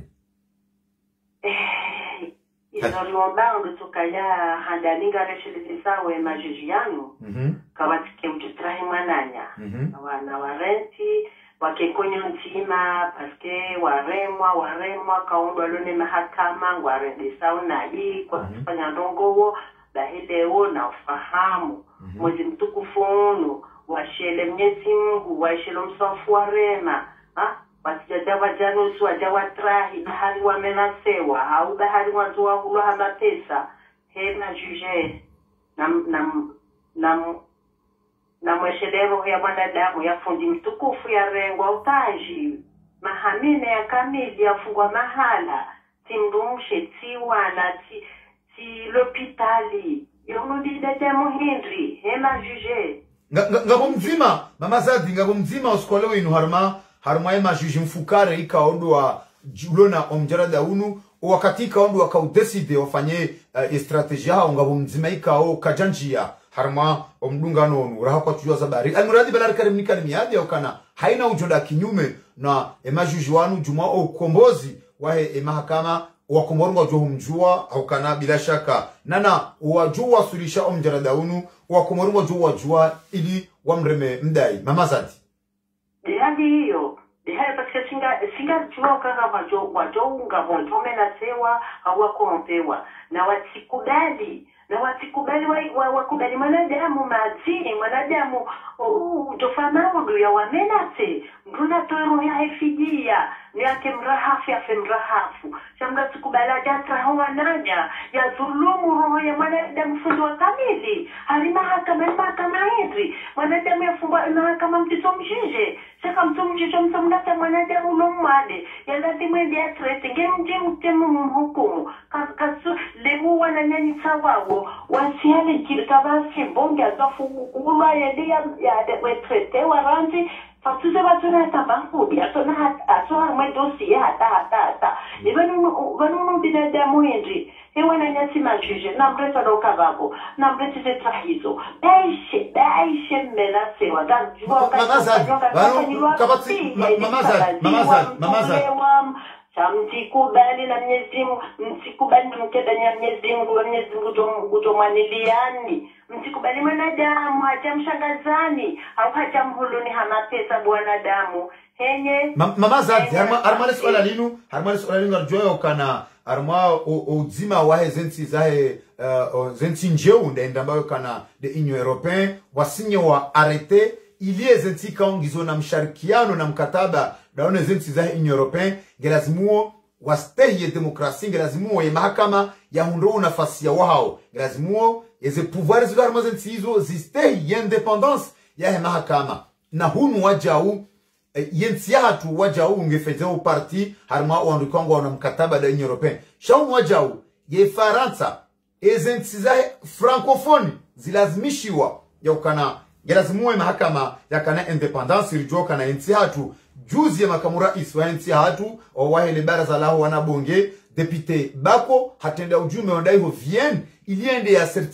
Izoriwamba ungutuka ya handalinga reshilizisawe majijianu. Kawatike mtutrahi mwananya. Na warenti. Wakekonyo ntima paske waremwa kaundwa lone mahakama ngwarende sauna hii kwa kufanya ndongowo bahileo na ufahamu mwezi mtukufu unu washele Mwenyezi Mungu washele msafu wa rema wasijajawa janusu wajawa trahi bahari wamenasewa au bahari wazuwa hulu hama pesa hema juje na mweshelevo ya mwanadamu ya fundi mtukufu ya rengwa utaji mahamine ya kamili ya fungwa mahala timdumshe tiwana ti l'hopitali yonudide temo hindri hema juje ngabo mzima Mama Zadi ngabo mzima uskolewe inu harma ema juje mfukare ika ondo wa julona omjarada unu wakati ika ondo wa kaudeside wafanye strategia hao ngabo mzima ika o kajanjia harma omdunga nonu raha kwa tujua zabari almuradi balari karimnika ni miadi ya ukana haina ujoda kinyume na majuji wanu juma o kombozi wahe mahakama wakomoru wajohu mjua au kana bila shaka nana wajua sulisha omjarada unu wakomoru wajua ili wamreme mdai Mama Zadi dihadi hiyo dihadi patika singa jua kaka wajounga honjome na sewa hawa kompewa na watikubali wakubali mwanadamu mazini mwanadamu utofamaudu ya wamenate mruna toero ya hefidia ni yake mrahafu ya femrahafu shamda tikubala jatra hawa nanya ya dhulumu roho ya mwanadamu fundi wa kamili hari mahakama hindri mwanadamu ya fungwa mahakama mtito mjije saka mtu mjije mtumnata mwanadamu lomwade ya lazima ende ya trete nge mtemu mhukumu kasu lehu wananyani sawawo wasiale kirikabasi mbongi azafu uwa ya wetrete waranzi fatuze batuna tabankubi atona mwedosi hata ibanu binadamu hindri hewa na nyasi majuje na mbreta doka babo na mbreta zetrahizo daishe menase wadan jua Mama Zadi mtikubali na Mwenyezi Mungu mtikubali mkedanya Mwenyezi Mungu kutomwaniliani mtikubali mwanadamu haja mshangazani au haja mhuluni hama pesa bwanadamu henye Mama Zadi harma swala linu arjoyo kana arma uzima wahe zensi zahe zensi njeu ndenda ambayo kana de Union Européen wasinye wa arrete ilie zensi kaongizo na msharikiano na mkataba daone zensi zahe Union Européen ngelazimuo wastehi demokrasi ngelazimuo ya mahakama ya hundou nafasi ya wao ngelazimuo yeze pouvoir zido harma zensi hizo zistehi ya independence ya mahakama na hunu wajau yensi ya hatu wajau ngefezeo parti harma wandukongo wana mkataba da Union Européen shau wajau ye Faransa ezensi za francophone zilazimishiwa yalazimuwe mahakama yakana independence ilijoka na nchi hatu juzi ya makamu rais wa nchi hatu wahele baraza lao wanabonge depute bako hatenda ujume wandai ho Vienne iliende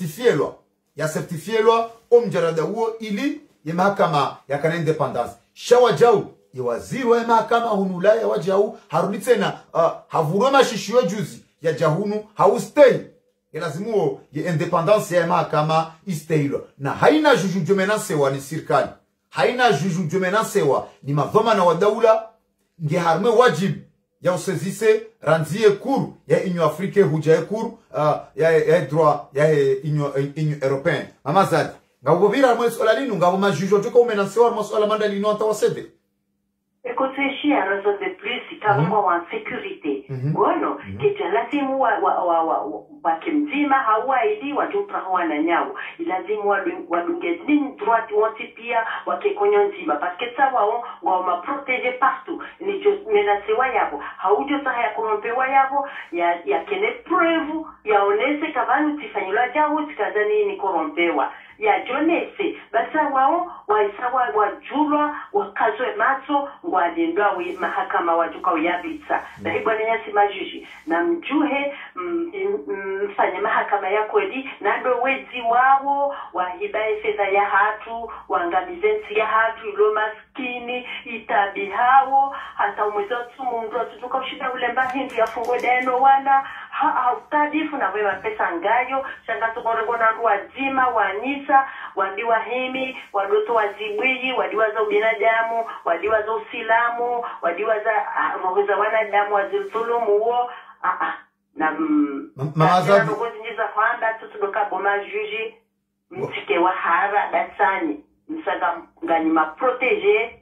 ya certifielwa omjarada huo ili ya mahakama yakana independence shawa jau ya waziri wa mahakama hunulaya wajau harudi tena havurwa mashishiwe juzi ya jahunu haustay yalazimuo ya independence ya mahakama istailo na haina juju jomenansewa ni serikali haina juju jomenansewa ni madhamana wa daula nge harme wajib ya usezise ranzie kuru ya inyo Afrique huja kuru ya droit ya inyo européen mama zadi ngabo bira harme swala linu ngabo majuju tuko umenansewa maswala mandalino atawasede. Écoutez, à raison de plus, kama en sécurité. Bueno, kitu lazimu wakimzima hawaili watupa hawana nyao. Ilazimu wadunge ligne droite wanti pia wakekonyo nzima. Parce que ça wa protéger partout. Ni jo menacewa yabo. Haujo saha ya kurompewa yabo ya kene preuve ya onese kabanu tifanyula jawo tikazani ni korompewa. Ya jonese basa wao waisawa wajulwa wakazwe macho ngwadindwa mahakama wajuka uyabitsa na hibwana yasi majuji na mjuhe mfanye mahakama ya kweli na ndo wezi wao wahibae fedha ya hatu wangamizensi ya hatu ilo maskini itabi hao hata umwezotu mundu tutuka ushida ulemba hindi ya fungo deno wana hautadifu na wewa pesa ngayo shangatu koregona wazima wanisa wadiwa himi wadoto wazibwiji wadiwa za ubinadamu wadiwa za usilamu wadiwa za roho za wanadamu wazilthulumu huo na maazadi ngozi njiza kwamba tutudoka boma juji mtike wa hara dasani msaga nganyima protege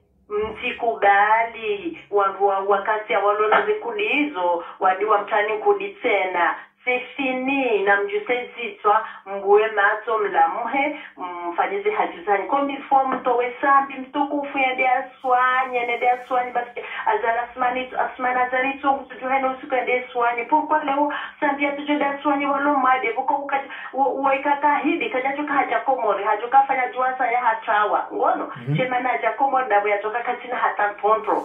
mtikubali wakati ya walona zikudi hizo wadiwa mtani kudi tena c'est fini na mjusenzitwa mbuwe mato mlamuhe mfanyizi hajizani kombi fo mtowe sambi mtukufu yende aswani basi asmana azalito mtujuhene usikende aswani pokwa leo sambi ya tujode aswani walomade buko uwaikaka hidi kajachuka hajakomori hajukafanya juwasa ya hatawa ngono chemana hajakomori dabu ya toka katina hata kontro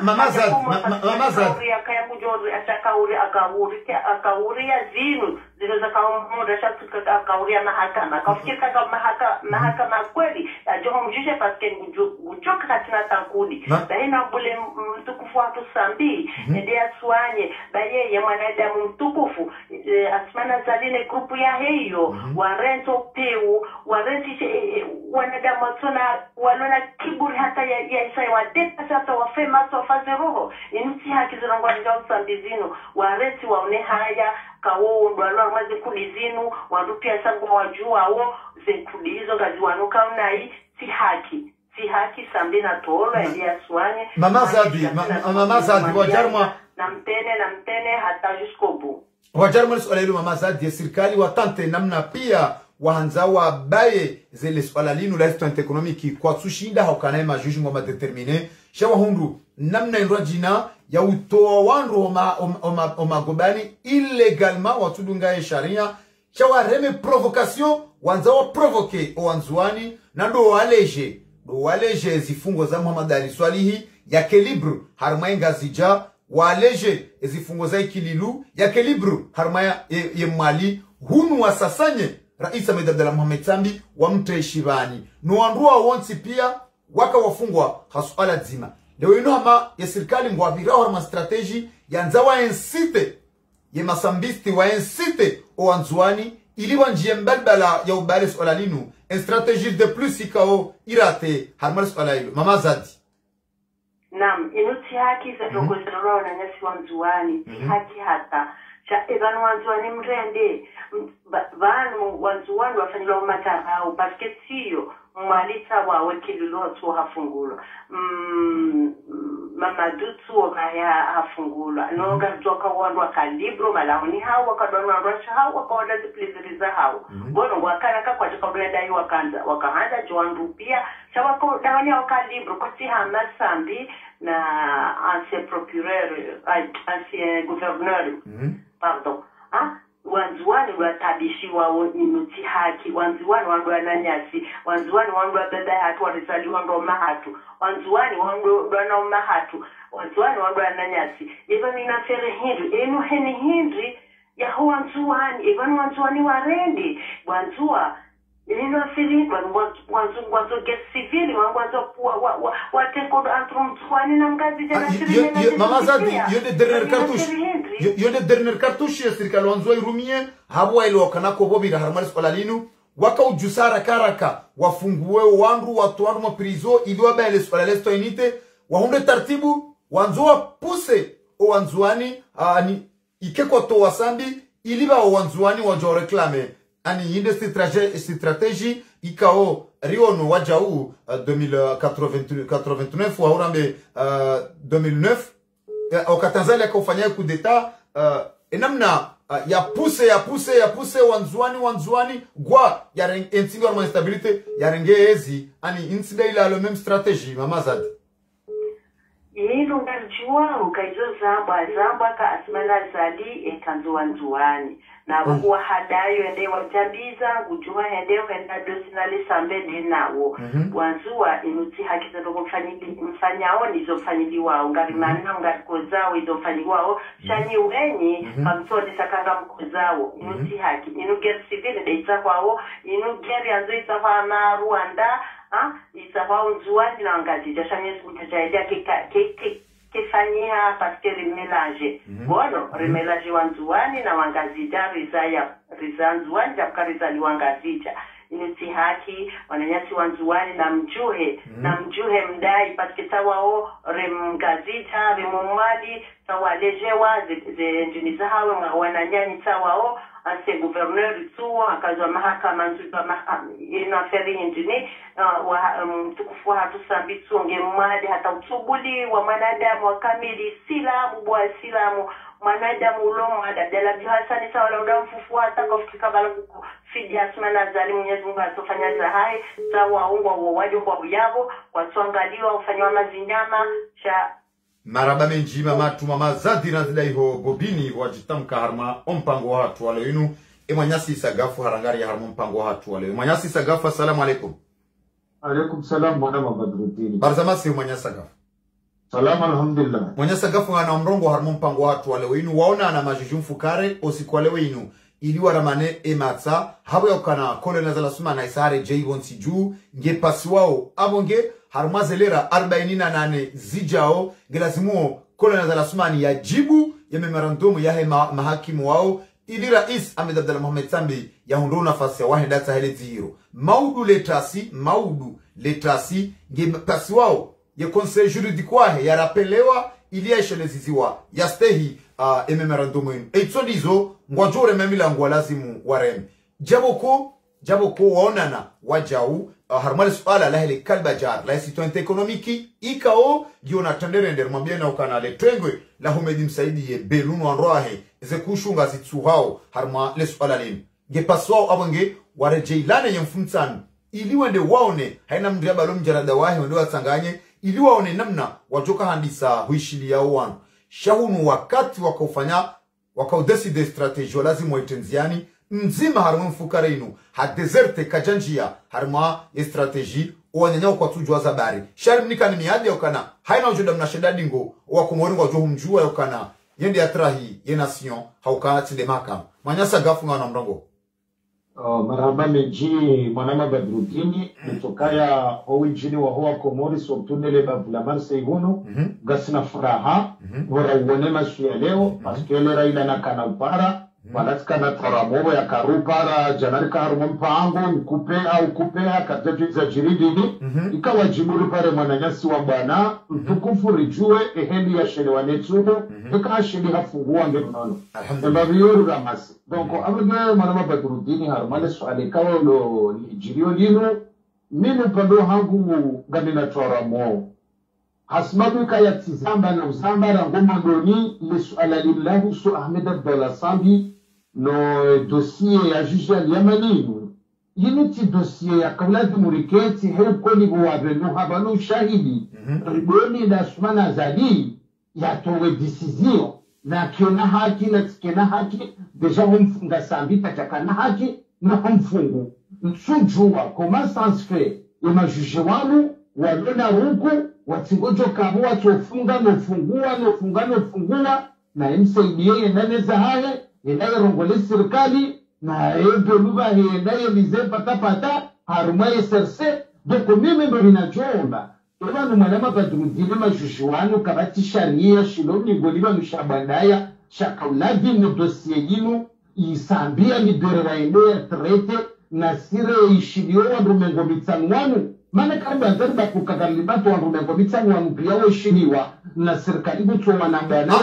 mamazad ya kujori atakauri akauri ya zinu za kaumuda shatuka kauria mahakama kafikika kama mahakama kweli ajoho mjuje paske nguchoka katina tankudi baina bule mtukufu watu sambi ndio aswanye baye ya mwanadamu mtukufu asmana zaline grupu ya heyo warento peu warenti wanadamu tuna walona kiburi hata ya isa wa deta hata wafema tofaze roho inti haki zirangwa ndio sambizino warenti waone haya kawo ndwalwa maze kulizinu wadupia sangu wajua wo zekudizo gazi wanuka unai si haki sambi na tolo ili aswanye mama zadi wajarma na mpene hata jusqu'au bout wajarma swala hilo mama zadi serikali watante namna pia wahanzawa baye zile swala linu la histoire économique kwa sushinda haukanaye majuji ngoma determine shawa hundu namna indwajina ya utoa wandu omagobani illegalement watudunga sharia shawa reme provocation wanzawa provoke owanzuani na do waleje zifungo za Muhammad Ali Swalihi ya kelibru harmainga zija waleje zifungo za ikililu ya kelibru harmaya ye Mali hunu wasasanye Rais Ahmed Abdallah Mohamed Sambi wa mteshibani no wandua wonsi pia waka wafungwa hasuala zima leo ino hama ya serikali ngwavira horma strategy yanzawa ensite ye masambisti wa ensite o anzuani ili wanjie mbelbala ya ubale swala linu en strategie de plus ikao irate harmal swala hilo mama zadi nam inuti haki za dokozero na nyasi wanzuani haki hata cha ebanu wanzuani mrende vanu wanzuani wafanyilo matarao basket siyo mwalita wa wekililo tu hafungulo mamadutu wakaya hafungulwa noga joka wandwa kalibro malaoni hao wakadona rasha hao wakaoda zipliziriza hao bono wakaraka kwa joka blenda hiyo wakaanza joandu pia cha wako dawani wakalibro kwa si hamasambi na ancien procureur ancien gouverneur pardon wanzuani watabishiwa inuti haki wanzuani wandu ananyasi wanzuani wandu abeda hatu warisali wandu mahatu wanzuani wandu wana mahatu wanzuani wandu ananyasi eva mina fere hindu enu heni hindri ya ho wanzuani eva wanzuani warende wanzua eno fere wanzu get civil wanzu wateko antrumzuani na ngazi jana siri mama zadi yonde dernier cartouche ya serikali wanzua irumie habwa ile wakanako bobira harmali skolalinu waka ujusara karaka wafungue wandu watu wandu maprizo iliwa bele skolalesto inite wahunde tartibu wanzua puse o wanzuani ni ikeko to wasambi iliba o wanzuani wajo reklame ani inde strategie ikao riono wajau 2089 wa urambe 2009 au Tanzania kufanya coup d'etat enamna ya puse wanzuani gwa ya intingo ya instabilité ya rengezi ani insida ila le même stratégie mama zadi yino ngarjua ukaizo zamba ka asmana zadi ekanzo wanzuani na kwa hadayo ende wajambiza kujua ende kwenda dosinali sambe dinawo wanzua inuti haki za mfanyao nizofanyiliwao ngarimana ngarikozao izofanyiliwao shani wenyi kamsodi sakanga mkozao inuti haki inugeri civil deita kwao inugeri anzo isafa na Rwanda isafa unzuani na ngazija shani kutajaida kifanyia parce que remélange bono remélange wanzuani na wangazija rizanzuani japka rizali wangazija inuti haki wananyasi wanzuani na mjuhe mdai parce que tawao remgazija remumali tawalejewa ze njiniza hawe wananyani tawao ase gouverneur tu akazwa mahakama nzwa mahakama ina feri injini mtukufu hatu sambitu ngemwadi hata utubuli wa mwanadamu wa kamili silamu mwanadamu ulomo adadala bihasani sawa la udamfufu hata kufika bala fidi asmana zali Mwenyezi Mungu atofanya za hai sawa ungwa wawaji kwa uyabo watuangaliwa ufanywa mazinyama cha maraba menjima matu mama zadi nazila iho bobini wajitamka harma ompango hatu wale inu emanyasi sagafu harangari ya harma ompango hatu wale emanyasi sagafu assalamu alaikum. Alaikum salam mwana mabadrutini barzamasi emanyasi sagafu salam alhamdulillah manyasi sagafu ngana omrongo harma ompango hatu wale inu waona na majijum fukare osikwale inu iliwa ramane ematsa habo yokana kole nazala suma na isare jaibon siju nge pasiwao abonge harmazelera 48 zijao gelazimuo kole nazala suma ni yajibu ya memorandumu ya mahakimu wao ili rais Ahmed Abdallah Mohamed Sambi ya hundu nafasi ya wahida tahelezi hiro maudu letrasi nge pasiwao ya conseil juridique wahe ya rapelewa ili ya isheleziziwa ya stehi memorandumu inu eitso ngwajore memila ngwalazimu warem jaboko waonana wajau harmali suala la hele kalbajar la situation économique ikao giona tendere nder mwambiena ukana le twengwe la Humedi Msaidi ye belunu anroahe ze kushunga zitsuhao harma le suala lenu ge paswao abange warejeilane yemfumtsanu ili wende waone haina mndriaba lo mjarada wahe wende watsanganye ili waone namna wajoka handisa huishili yao wanu shahunu wakati wakaudeside strategie lazima waitenziani nzima harma mfukare inu hadezerte kajanjia harma ye strategie uwanyanyao kwa tujua zabari shari mnika ni miadi yokana haina ujuda mnashedadingo wakumori wa johu mjua yokana yendi atrahi ye nation hauka tinde maka manyasa gafu nga wanamrongo marhaba meji mwanama badrutini nitokaya howi jini wa hoa komori sobtunele bavulaman seiguno gasina furaha wara uone masu ya leo paskele raila na kanalpara walatika na toramobo ya karupara janarika harumo mpango nkupe au kupea katetu za jiridini ikawa jimuri pare mwananyasi wa bwana mtukufu rijue eheli ya shele wanetuhu ika shele hafungua ngebunono mbaviyoru ramasi donko abide mwanama badrudini harumale suale kawa ulo jirio lino minu pando hangu ganina toramo hasmabu kaya tizamba na uzamba na ngoma doni le suala lilahu su Ahmed Abdallah Sambi no dossier ya juge al-Yamani yinu ti dossier ya kawladi muriketi heo koni buwabenu habanu shahidi riboni la sumana zadi ya towe decision na kiona haki na tikena haki deja humfunga sambi katakana haki na humfungu msujua koma sans fait ima juge wanu walona ruku watingojo kabo watofunga nofungua na msaidie yenane za haya yenane rongole serikali na ebe luba yenane mize pata harumaye serse doko mime mbina jomba eba numanama Badruddin majuji wanu kabati sharia shiloni goliba mshabandaya shakauladi mu dossier yinu isambia liberera eneo trete na sire ishilio wa rumengo mitsanwanu mana kamba nzarba kukadalibatu wa rumengo mitsanwanu pia wa ishiliwa na serikali buto wanabana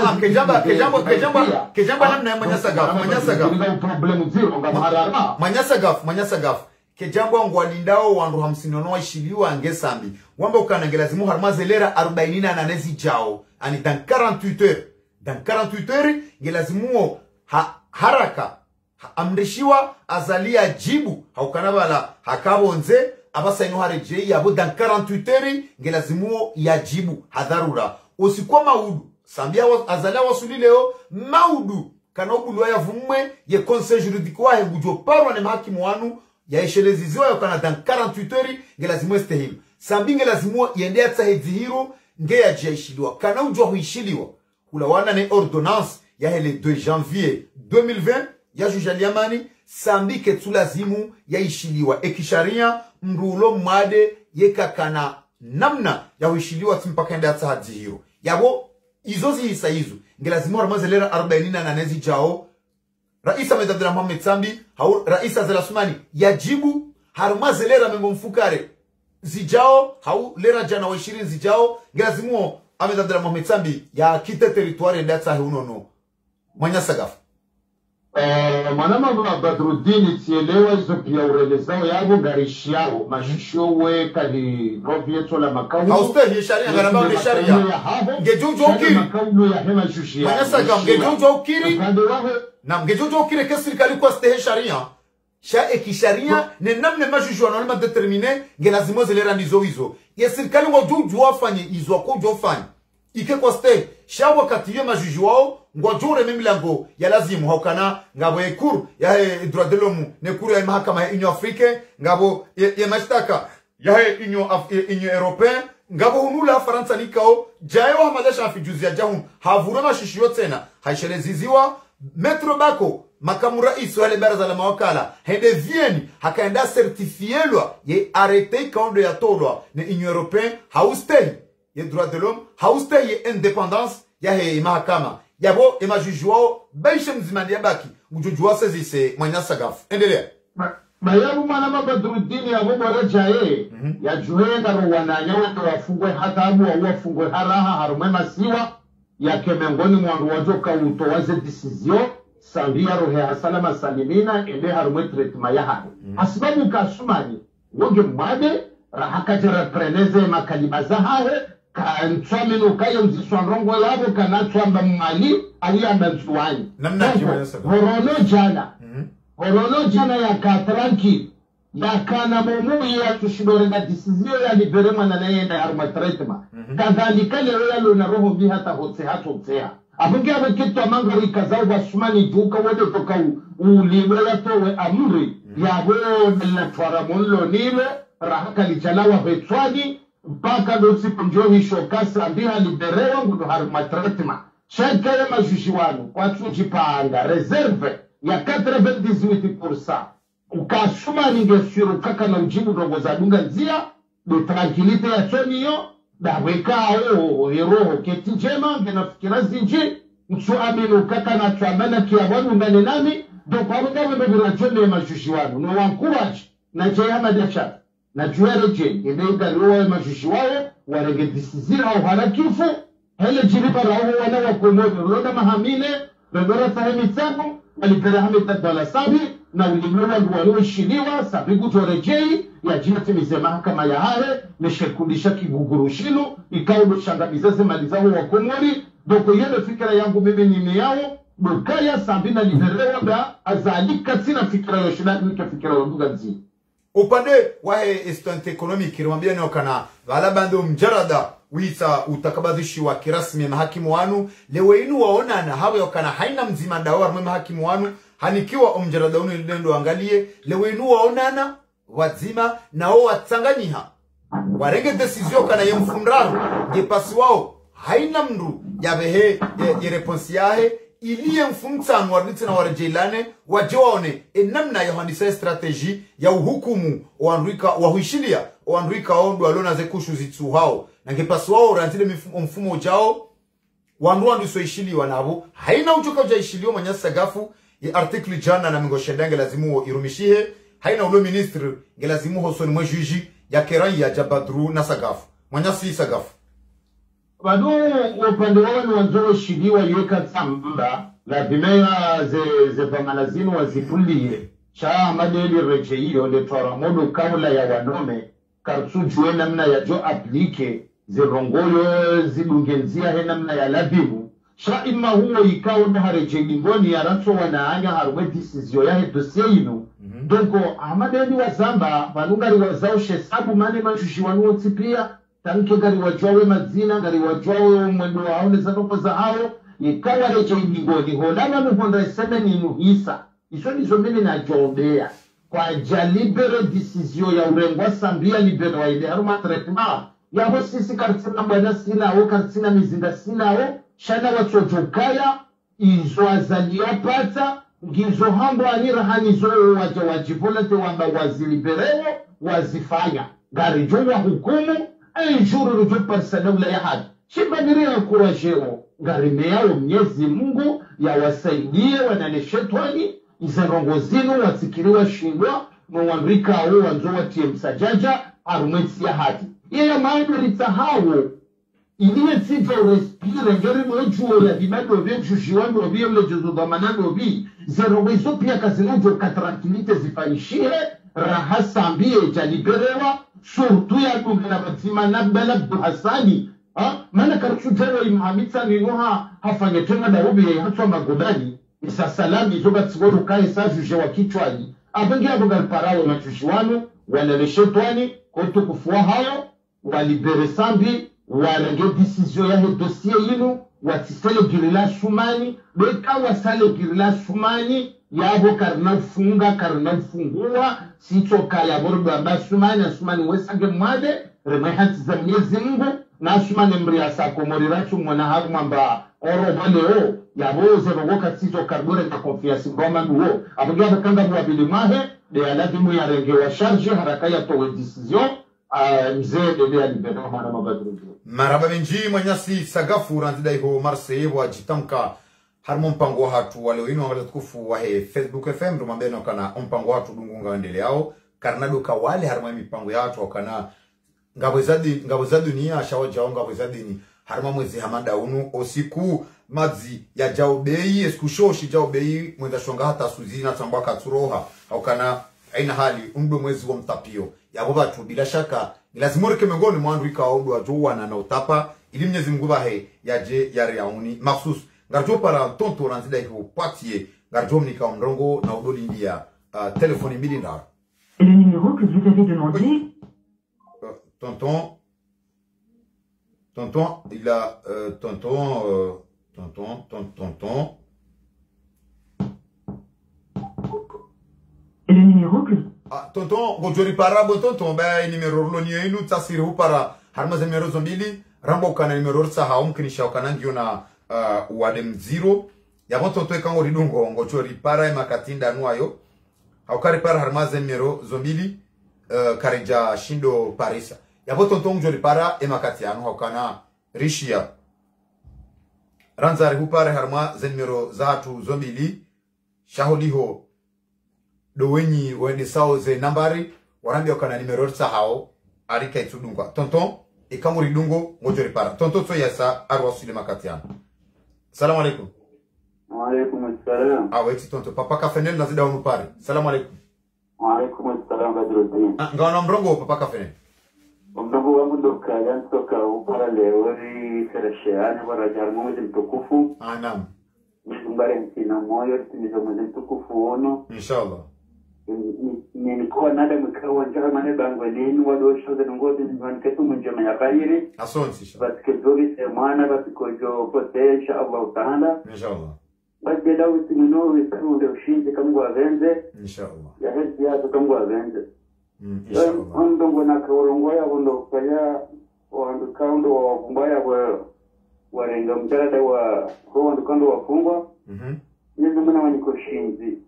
kejamba namna manyasagaf problem zero ngamarara manyasagaf kejamba ngwalindao wandu 50 wa ishiliwa angesambi wamba ukanangelazimu harmazelera 48 zijao ani dans 48 heures dans 48 heures ngelazimu haraka amrishiwa azalia jibu haukanabala hakabonze abasaino hareje yabo dans 48 heures ngelazimu ya jibu hadharura usikwa maudu sambia azalia wasuli leo maudu kanobulu ya vumwe ye conseil juridique wa ngujo parwa ne mahakimu wanu ya esheleziziwa yakana dans 48 heures ngelazimu estehim sambi ngelazimu yende atsahedzihiro nge ya jaishiliwa kana ujwa huishiliwa kula wana ne ordonnance ya hele 2 janvier 2020 ya juja liamani sambi ketulazimu ya ishiliwa ekisharia mrulo mwade yekakana namna ya huishiliwa timpaka yende atsahedzihiro yabo izozi hisa hizo ngelazimu harmazelera 48 zijao Rais Ahmed Abdulrahman Metsambi hau Rais Azelasumani yajibu harumazelera mengo mfukare zijao hau lera jana wa 20 zijao ngelazimu Ahmed Abdulrahman Metsambi ya kite territoire ndatsa hunono manyasagaf manama Badruddin tielewa hizo pia urelezao yabo garishiao mashishowe kali rovieto la makauno hauste sharia ngaramba ni sharia ngejojo ukiri makauno ya hema shushia manyasagaf ngejojo ukiri na ngejojo ukiri ke serikali kwa stehe sharia sha ekisharia ne namne majuju wanalima determiner ngelazimu zelera nizo hizo ya serikali ngojuju wafanye izo ko jofanye ike kwa stehe sha wakati ye majuju wao ngwajure mimilango ya lazimu haukana ngabo ekuru ya droit de l'homme ne kuru ya mahakama ya Union Africaine ngabo ya mashtaka ya Union Européenne ngabo hunula Faransa nikao jayo hamadasha afijuzi ya jahum havura mashishio tena haisheleziziwa metro bako makamu rais wale baraza la mawakala hende vieni hakaenda certifielwa ye arrete kaundo ya tolwa ne Union Européenne haustei ye droit de l'homme haustei ye indépendance ya mahakama yabo emajujuo baisha mzimani ya baki ujujua sezise manyasagafu endelea mayabu manama Badruddin yabo barajaye ya juhenga rowananya watu wafungwe hatabu wa wafungwe haraha harume masiwa ya kemengoni mwandu wajoka utowaze decision sambia rohe hasalama salimina ende harume tretma ya haru asibabu kasumani woge mwade rahakaje repreneze makalima za hahe kantswamino kayo mziswanrongo yabo kanatswamba mali aliyamba msuwani horono jana ya katranki ya kana mumu ya tushidore na disizio ya liberema na nayenda haruma tretma kadhalika leo ya luna roho bi hata hotea abuge abekitu amangari kazao basumani duka wode toka ulibela towe amri yabo na twaramonlo nibe rahaka lichalawa betwani mpaka dosi kunjohi shokasa ambiha liberewa ngudu haruma tretma cheke ya majushi wanu kwa tujipanga reserve ya 98% ukasuma ningesuru kaka na ujibu rogo za dunga nzia do tranquilite ya choniyo da weka heroho keti njema ngenafikira zinji mtu aminu kaka na tuamana kiabonu mbele nami do kwa mga mbebira chone ya majushi wanu no wancourage na jaya madasha na juere je ngenga roho ya majushi wao warege disizira au harakifu hele jiripa raho wana wakomodo roda mahamine bebera fahimi tsangu alipera hamita dola sabi na ulimwengu walioshiliwa sabigu torejei ya jinati mizema kama ya hare nishekundisha kigugurushinu ikawo mshangamizaze malizao wa komori doko yele fikira yangu mimi ni miyao Bukaya sambina liberewa ba azalika sina fikira yoshina nika fikira wanduga zi upande wae instant economic kirwambia ni wakana gala bando mjarada wisa utakabadhishi wa kirasmi mahakimu wanu lewe inu waonana hawe wakana haina mzima dawa mwe mahakimu wanu hanikiwa omjaradaunu ilendo angalie lewe inu waonana wazima nao watsanganyiha warenge desizio kana yemfundraru ngepasi wao haina mndu yabehe ye response yahe iliye mfumtsano warite na warejelane wajewaone enamna ya handisa strategy ya uhukumu oandrika wahuishilia oandrika ondo alona zekushu zitsu hao na ngepasi wao rantile mfumo jao wandu andu soishiliwa nabo haina uchoka ujaishiliwa manyasa gafu ya article jana na mingoshendange lazimu irumishihe haina ulo ministre ngelazimu hosoni mwe juji ya keran ya jabadru na sagafu manyasi sagafu bado upande wao wanzo shiliwa yeka tsamba la bimea ze pamanazino wazifulie cha madeli rejeio le twaramodo kabla ya wanome kartujwe namna ya jo aplike zirongoyo zilungenzia he namna ya labibu sha ima huo ikao na harejeji mboni ya rato wanaanya harwe disizio ya he doseinu donko amadeli wa zamba vanungari wazaushe sabu mane mashushi wanuo tipia tanke gari wajawe mazina gari wajawe mwendo waone zanoko za hao ikawa rejeji mboni holana muhonda iseme ni inuhisa iso nizo mimi na jodea kwa jalibere disizio ya urengwa sambia libere wa ile haruma tretma yabo sisi kartina bwana sina au kartina mizinda sina au shana watojokaya izo azaliopata ngizo hambo anira hanizo wajivola te wamba waziliberewo wazifanya gari jowa hukumu juru rujo persona ya hadi shibadiri ya kurajeo gari meyao mnyezi Mungu ya wasaidie wanaleshetwani izarongo zinu watikiriwa shindwa mwandrika au wanzo watie msajaja arumeti ya hadi iya maana litahawo iliye tivo respire ngeri mwejuo ya dimado vye mshushiwani wabie mlejezo dhamanani wabii zerowezo pia kazinujo katrakilite zifanyishie rahasa ambie jaliberewa surtu ya kumena batima nabela buhasani mana karchujero imahamita ninoha hafanye tena darubi ya hatwa magodani isa salami izoga tsigoro kae sajuje wa kichwani abengi abogar parawo na chushiwano wanareshetwani koto kufuwa hayo walibere sambi warenge disizio ya he dossier yinu watisele girila shumani beka wasale girila shumani yabo karna funga karna fungua sito kaya bordo amba shumani shumani wesange mwade remahati za Mwenyezi Mungu na shumani mbria sako morirachu mwana hagu mamba oro baleo yabo zerogoka sito karbore na confiance ngoma nuo abugia bakanga mwabili mahe de alazimu ya renge wa charge haraka ya towe decision mzee bebe alibeba mara mabadru maraba benji manyasi sagafu ranzida iho Marseille wajitamka harmo mpango hatu wale ino wale tukufu wa he Facebook FM rumambeno kana mpango hatu dungunga ndele yao karnado ka wale harmo mipango ya hatu wakana ngabo za dunia shawaja ngabo za dini harmo mwezi hamada unu osiku madzi ya jaubei eskushoshi jaubei mwenda shonga hata suzina tambwa katsuroha wakana aina hali umbe mwezi wa mtapio yabo batu bila shaka lazima reke mengoni mwandrika ondo ajowana na utapa ili Mwenyezi Mungu bahe yaje yari yauni maksus ngarjo para tonto ranzida hiyo patie ngarjo mnika ondrongo na odoli ndia telefoni mbili ndara le numéro que vous avez demandé tonton il a tonton le numéro que tonton gojori para bo tonton ba numéro lo ni inu tasiri hu para harmaze numéro zombili rambo kana numéro sa ha umkinisha kana ngio na wadem 0 ya bon tonton kan ori dungo gojori para makatinda nuayo haukari para harmaze numéro zombili karija shindo parisa ya bon tonton gojori para makatiano haukana rishia ranzari hu para harmaze numéro zatu zombili shaholiho do wenyi wende sao ze nambari warambi wakana numero sa hao arika itudungwa tonton ikamuri dungo ngojori para tonton so yasa arwa sule makatiana. Salamu alaikum. Wa alaikum assalam. Weti tonton papa kafenel nazida unu pare. Salamu alaikum. Wa alaikum assalam badruddin. Ngaona mrongo papa kafenel. Mrongo wangu ndo kayan toka upara leori serasheani wala jarmu mwezi mtukufu. Naam. Mtumbare mtina moyo timizo mwezi mtukufu ono. Inshallah. nilikuwa nada mkawa njara mane bangwelini wado shoza ngozi nvanketu munjema ya khairi asante basi kedobi semana basi kojo pote insha Allah taala inshallah basi dawo tino wisunde ushinje kamgwa venze inshallah ya hezi ya kamgwa venze inshallah ondongo na kaurongo ya ondo kaya wandu kaundo wa kumbaya wa renga mjada wa kwa wandu kaundo wafungwa Yesu mwana wanikoshinzi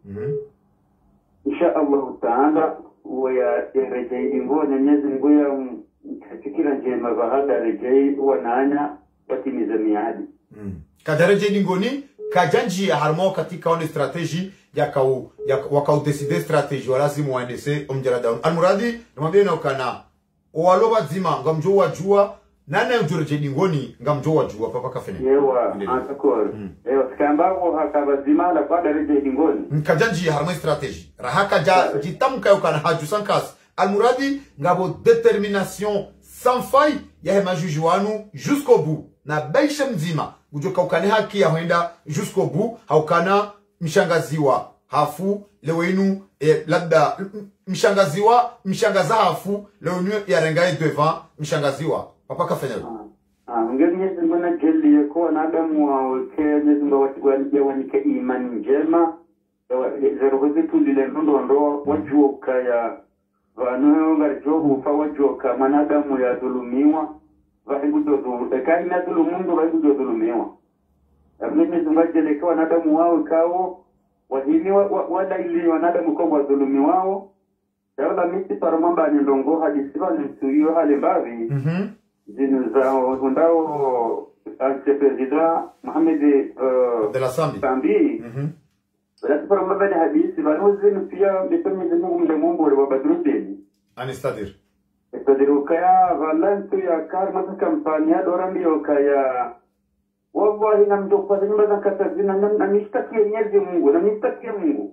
insha Allah taala waya rejei ngone nyezi ngoya katikira njema bahada rejei wananya watimiza miadi kadarejei ngoni kajanji harmo katika one strategy wakau decide strategy lazima waendese omjala down almuradi namwambia na kana waloba zima ngamjo wajua nana mjorejei ngoni ngamjo wajua papa kafene yewa atakor Kambao hakabazima la kwa darejei ngoni kajanji harmo strategy rahaka jitamka ukana hajusankas almuradi ngabo determination sans faille ya hema juju wanu jusqu'au bout na baisha mzima gujoka ukane haki ya huenda jusqu'au bout haukana mshangaziwa hafu lewenu labda mshangaza hafu lewenu ya rengaye devant mshangaziwa papa kafanya ngeni mbona jeli yako na Adamu wa Kenya zimba watu wanika imani njema zerogozi tulile ndo wajua kaya vanu ngarijobu fa wajua kama Adamu ya dhulumiwa vaigudodu kai na dhulumungu vaigudodumiwa mimi zimba jeli kwa na Adamu wao kao wahini wala ili wanadamu kwa wadhulumi wao yala miti paramamba ni ndongo hadisiba nsuyo hale bavi zinu zao hundao president Mohamed de la Sambi Wala paramamba ni hadisi vanu zinu pia mitomi zinu mdemungu wa Badruddin anistadir ukaya valantu ya karma kampanya dorami ukaya wallahi namdopa nyumba za katazina na mistaki Mwenyezi Mungu na mistaki Mungu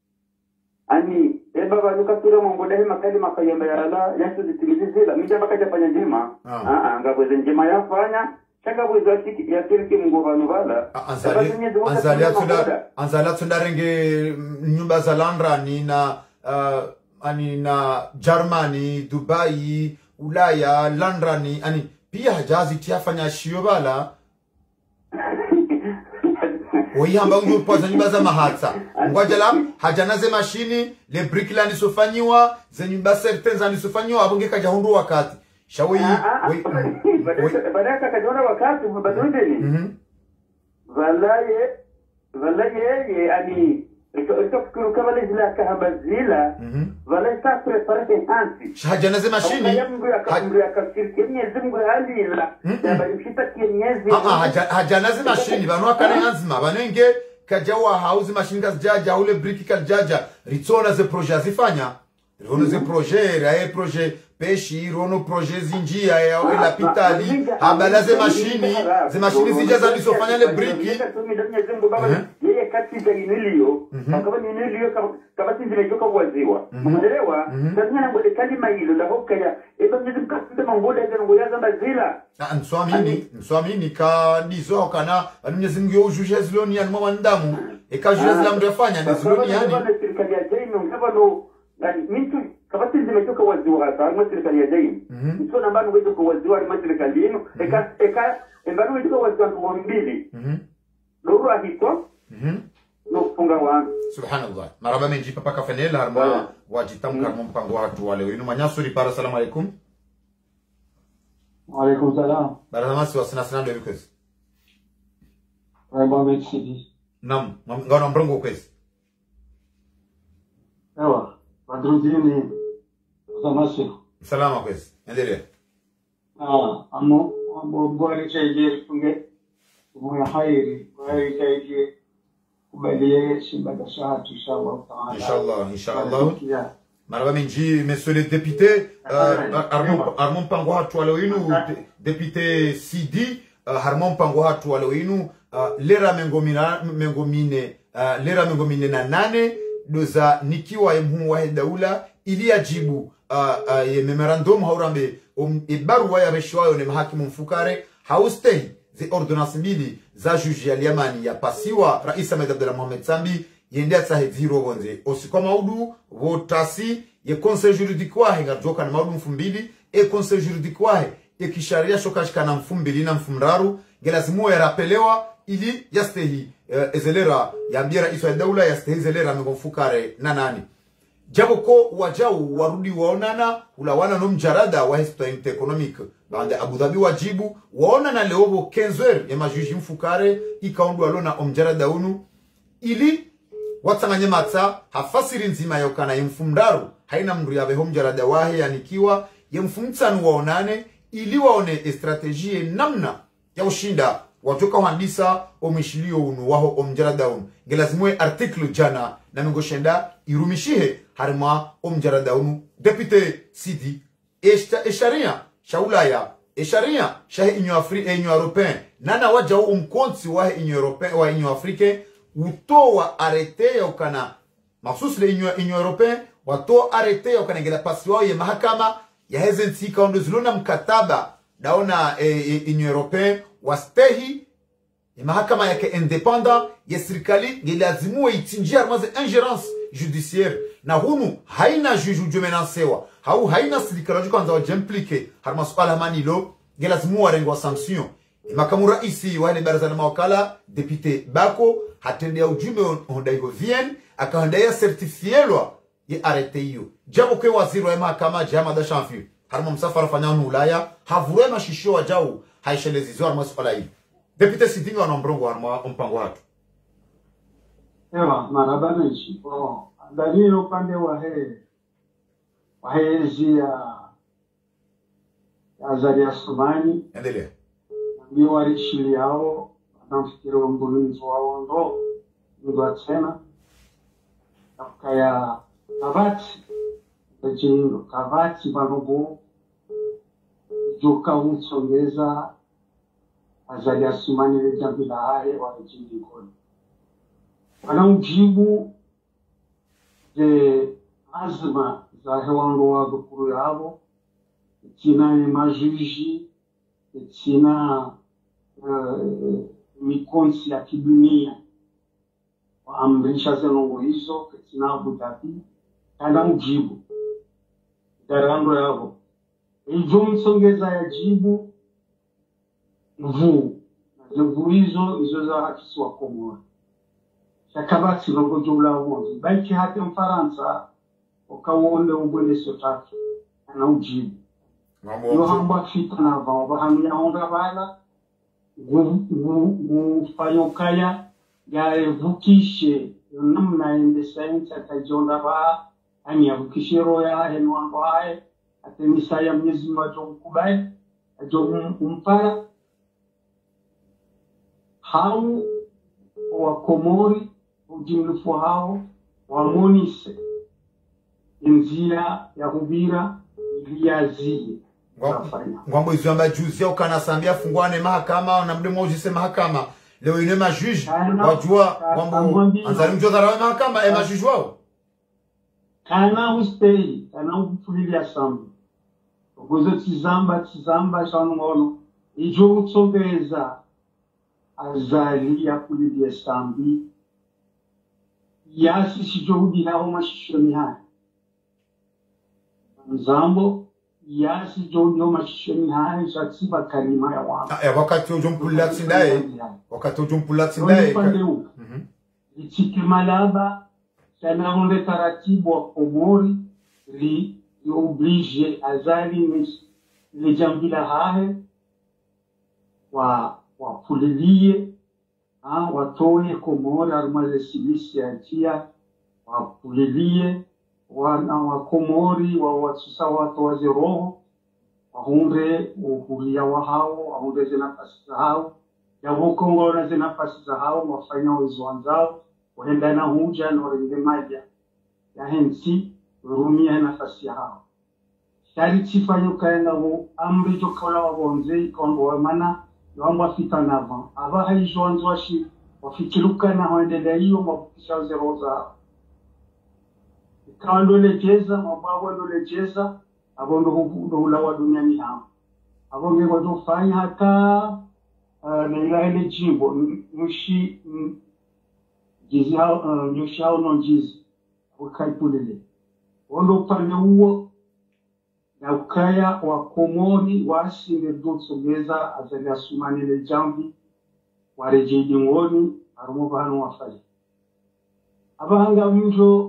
ani baba nukasura Mungu dahi makali makayamba ya Allah yasu zitimizila mija bakaja fanya njema ngabweze njema yafanya changa bwezo ya kiriki Mungu vanu vala anzaliatu ndarenge nyumba za Landra ni na ani na Germany Dubai Ulaya Landra ni ani pia hajazi tiafanya shio vala Oyamba unjo poza nyumba za mahatsa. Ngwajala hajanaze mashini le bricklayer nisofanyiwa ze nyumba certain za nisofanyiwa abonge kaja hundu wakati. Shawi badaka kaja wakati mbadondeni. Valaye ani ikafikuru kama lezila kahabazila valaye sa prepare hansi. Hajanaze mashini hajanaze mashini banu akane anzima banenge kajawa house machine jaja ule brick jaja ritona ze projet zifanya rono ze projet rae projet peshi rono projet zinjia ya la pitali abala ze machine zijaza zisofanya le brick yeye kati za inilio kama ni inilio kama zimetoka waziwa umeelewa sasa na bode kalima hilo la hokaya ebo nizim kasinde mangoda za ngoya za bazila nswamini ka dizo kana Mwenyezi Mungu ujuje ziloni ya mama ndamu ekajuje zila mrefanya ndiziloni yani serikali ya Jaime ngabano mtu kama zimetoka waziwa hasa mwa serikali ya Jaime mtu namba ngwezo kwa waziwa mwa serikali yenu eka embanu ngwezo waziwa kwa mbili loro ahito no funga wa subhanallah maraba menji papa kafenela harma wajitamka mpango watu wale wenu manyasuri para salamu alaikum wa alaikum salam baramasi wasina sana ndio kwezi raba mechi nam ngana mbrongo kwezi ewa Badruddin zamasi salama kwezi endelea amo bora chaje funge moya khairi khairi chaje kubalie shibada shahatu inshallah maraba menji monsieur le député Armand Pango hatu alowinu député Sidi Armand Pango hatu alowinu lera mengomine na nane doza nikiwa mhu wa daula ili ajibu ye memorandum haurambe ibarua ya reshwayo ne mahakimu mfukare haustehi zi ordonance mbili za juji ya Liamani ya pasiwa Rais Ahmed Abdullah Mohamed Sambi yende atsahedziro bonze osikwa maudu votasi ye conseil juridique wahe ngajoka na maudu mfumbili conseil juridique wahe ye kisharia shokashika na mfumbili na mfumraru ngelazimu yarapelewa ili yastehi ezelera yambira iswa daula yastehi zelera mgofukare na nani jabo ko wajau warudi waonana ulawana no mjarada wa historia economique bande Abu Dhabi wajibu waonana leobo 15h ya majuji mfukare ikaondu alona omjarada unu ili watsanganye matsa hafasiri nzima yokana yemfumdaru haina mndu yabe homjarada wahe yanikiwa yemfumtsanu waonane ili waone strategie namna ya ushinda watoka handisa omishilio unu waho omjarada unu ngelazimwe article jana na mingoshenda irumishihe harima omjarada unu depute Sidi esharia shaulaya esharia shahe inyo européen nana waja umkonsi wahe inyo européen wa inyo africain utoa arete ya ukana maksus le inyo européen wato arete ya ukana ngela pasi wao ya mahakama ya hezensi kaondo zilona mkataba daona inyo européen wastehi ya mahakama yake independant ya serikali ngelazimu itinjia armaze ingérence judiciaire na hunu haina juju jumenansewa hau haina serikali kwanza wajimplike harma swala manilo ngelazimu warengwa sanction makamu raisi wa ile baraza la mawakala depute Bako hatendea ujumbe ondaigo Vienne akaendea certifielwa ye arete hiyo jabo ke waziri wa mahakama jama da chanfier harma msafara fanyanu ulaya havure mashisho wajau haishelezizo harma swala hii depute Sidinga wanaombrongo harma mpango watu ewa marabana ishi dalilo upande wa hezi ya Azaria Sumani endelea ndio warishili hao wanamfikiri wa mbulinzi wao ndo atsema kaya kabati ejingo kabati banobo joka utsongeza Azaria Sumani lejambila hae wa ejingo wanamjibu je azma za hewango wa gukuru yabo tina majuji tina mikonsi ya kidunia waamrisha zenongo hizo tina Abu Dhabi kana mjibu darando yabo ijo msongeza ya jibu mvu hizo za hakisi wa Komoro shakabati longo jula wonzi baiki hata mfaransa ukawonde ubwele sotatu ana ujibu yo hamba fita na ba hamya honga bala fayokaya ya evukishe namna ende science atajonda ba ani evukishe roya henwango hae atemisaya Mwenyezi Mungu atomkubai ajompara hao wa Komori ujimlufu hao wamonise njia ya hubira iliazie ngwambo izamba juzi au kana sambia fungwane mahakama na mdemo ujise mahakama leo ine majuji wajua ngwambo anzali mjodhara mahakama majuji wao kana ustei kana ufulilia sambi ogozo tizamba shanu ngono ijo utsongeza azali ya kulilia sambi yasi sijohudi hao mashishoni haya mzambo yasi jonyo mashishoni haya shatsiba kalima ya wama wakati ujumpula tsindae ichike malaba sana honde taratibu wa Komori li oblige azali le jambila hae wapulilie watoe Komori arumaze silisi ya njia wapulilie wa Komori wawatsusa watu waze roho wahunde uhulia wa hao wahunde zinafasi za hao yavukongo na zinafasi za hao wafanya wezo wanzao wahenda na huja na orinde maja ya hensi urumia nafasi ya hao shari chifanyo kaenda hu amri jokola wabonze ikongo wamana yawamba fita navan aba haijo wanzo washi wafikiruka na hoendelea hiyo mabukisha waze roho za hao ikawa lecheza mababo lecheza abondo hula wa duniani hao abonge watofanya hata na ile jimbo jizi hao nyoshi hao no jizi wakaipulele ondo upande huo na ukaya wa Komori washinde donsogeza azali asumanile jambi warejeidi ngoni arumo bano wafali abahanga mjo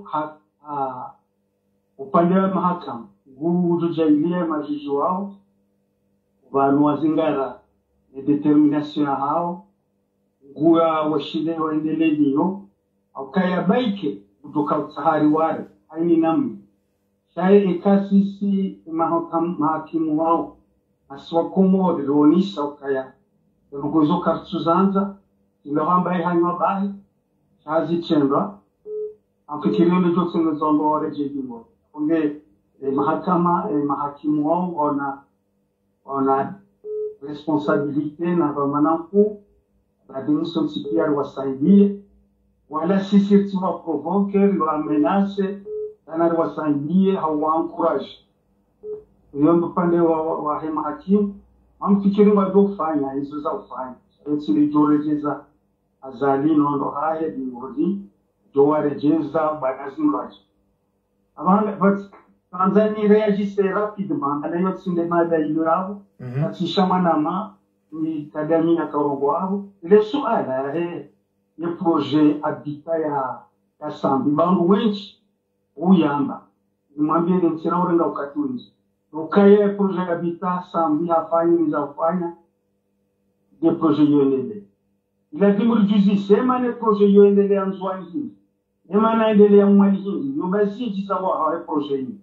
upande wa mahakama nguvu jailie majiji wao banu wazingara ne determination hao nguya washinde waendelee hiyo ukaya baike kutoka utahari wale haini namni shaye ikasisi mahakimu wao aswa Komori ronisha ukaya rugozo kartuzanza ingawamba hanywa bahi shazi chendwa afikirio ndio tunazomba wareje jimbo onge mahakama mahakimu wao wana responsabilite na bamananku la démission sipiari wasaidie wala sisi tuwa provoke lo menace na wasaidie hawa encourage hiyo pande wa mahakimu amfikiri wadofanya hizo za ufanya sisi jorejeza azali nondo haya bingodi jowarejeza bagazimbaji abanga but Tanzania reagisse rapidement à la cinéma d'ailleurs atishama nama ni kadamia karongo wao ile suala ya projet habitat ya sambi bangu wengi uyamba nimwambie ni mtira urenga ukatunzi ukaya projet habitat sambi hafanyi za kufanya de projet yoendelea ila timuri juzi sema ne projet yoendelea nzwani hii ema naendelea mwali hii nubasi jisawa hawa projet hii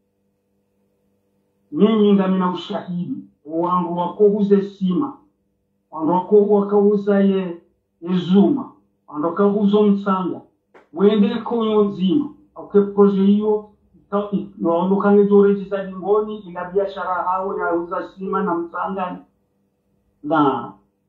mimi ngamina ushahidi wangu wakuuze sima wangu wakauza yezuma wangu wakauza msanga wende konyo nzima okay projet hiyo wangu kange jorejisa dingoni ila biashara hao ya uza sima na msanga na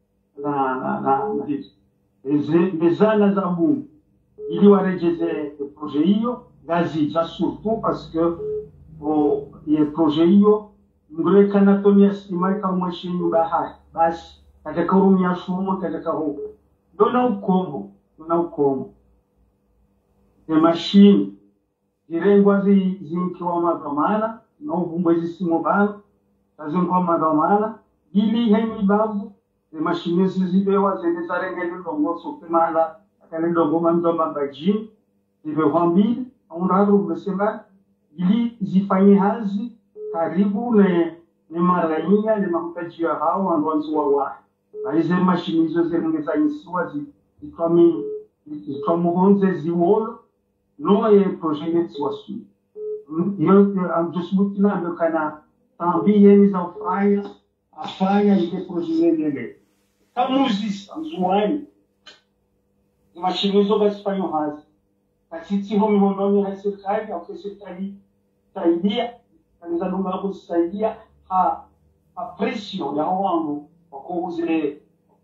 bezana za bungu ili warejeze projet hiyo gazija surtout parce que ye projet hiyo ngure kana tonia sima kama mashini bahari basi katika rumia shumo katika huko dona ukombo the machine direngwa zinkiwa madhamana na uvumbwezi simo bana tazinkwa madhamana ili hemi babu the machine zizibewa zende zarengele ndongo sopemala akale ndongo manzo mabaji zibe hambili unrado besema ili zifanye hazi karibu ni marainya ni mahitaji ya hao wanzo wa na hizo mashini hizo zingeza insiwa zitwamuhonze ziwolo no ye project wasu hiyo amjusbutina ndio kana tambi yeni za afanya ile project ile kama muzisi amzuani mashini hizo basi fanyo hazi katiti homi homi na serikali au serikali saidia kanisa dunga hapo saidia pressure ya wangu wakuuze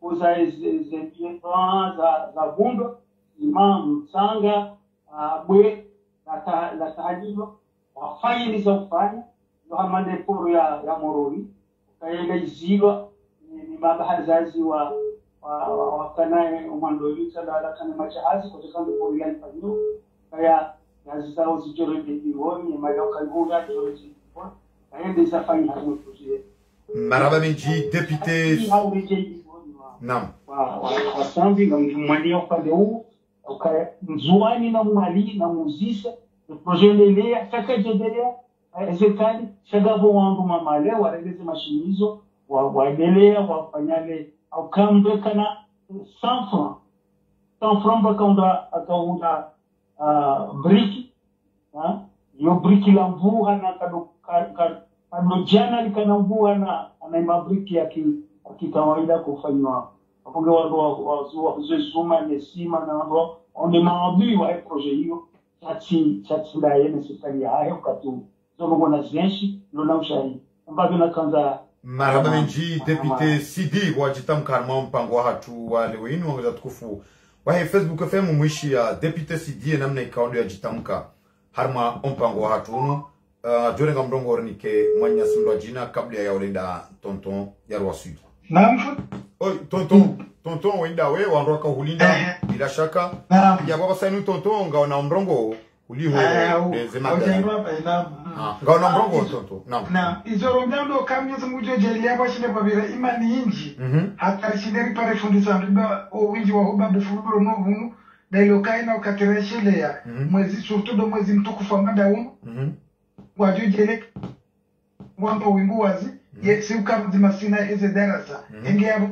za bundo imam sanga bwe la tahajilo wafanye nizo kufanya ndio kama deporo ya moroni kaenda izilwa ni baba hazazi wa kanae umandoli sala kana machahazi kutoka deporo ya ifanyo kaya yazao zijorende dioni mayoka ngura jorende kaende zafanya hapo projet maraba menji député naam wa sambi ngamwania upande huu ukazwani na mwali na muzisha projet lelea takajendelea serikali shagabo wangu mamale wareleze mashinizo waendelea wafanyale au kambe kana 100 francs bakaunda akaunda briki yo briki la mvua na kado jana likana mvua na briki ya kikawaida kufanywa aponge wazua kuzesuma nesima na wao onde maadui wa projet hiyo chati la yene serikali hayo katu zomo na zenshi ndio ushahidi ambavyo nakanza maraba menji député Sidi wajitamka harma mpango wa hatu wale wenu wangeza tukufu wa Facebook FM mwishi ya député Sidi namna ikaondo ya jitamka harma mpango wa hatu unu jorenga mdongo ornike mwanya simba jina kabla ya olenda tonton ya Roi Sud naam oi tonton tonton wenda we wandoka hulinda bila shaka ya baba sainu tonton ngaona mrongo uliho zema ngaona mrongo tonton na izorondando kamyo mujo jelia bashile babira imani inji hata shideri pare fundisa mbiba winji wa huba bufuru no vunu dailo kaina ukatereshele ya mwezi surtout do mwezi mtukufu wa madaum waju jele wamba wingu wazi si ukamzi masina eze darasa engea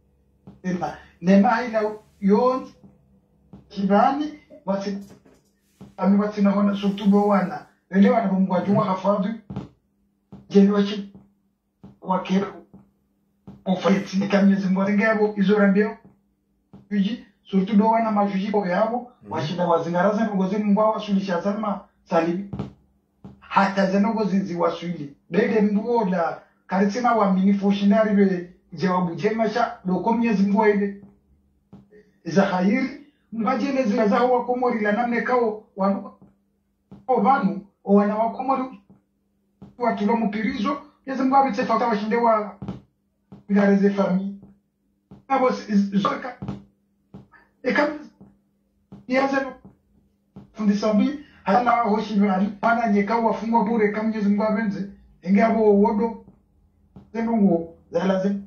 nema ina yon kibani wasi ami wasi na hona surtout wana elewa na mungu ajua hafadhi jeli wachi wakira ofaiti ni kamyezi ngorengebo izorambio yuji surtout do wana majuji kwa yabo washida wazingaraza ngozi ngwa wasulisha zama salibi hata zenogozi ziwaswili bege nduola karisina wa minifu shinari be jawabu jema sha do myezi ngwa ile za khairi mbajele zile wa komori la namne kao wanu vanu wana wa komori wa kilo mupirizo yezi ngwa bitse fata washinde wa bigareze fami abo zoka ekam yaze fundisambi hana hoshi bali pana nyeka wafungwa bure kama Mwenyezi Mungu abenze engabo wodo zenungo zalaze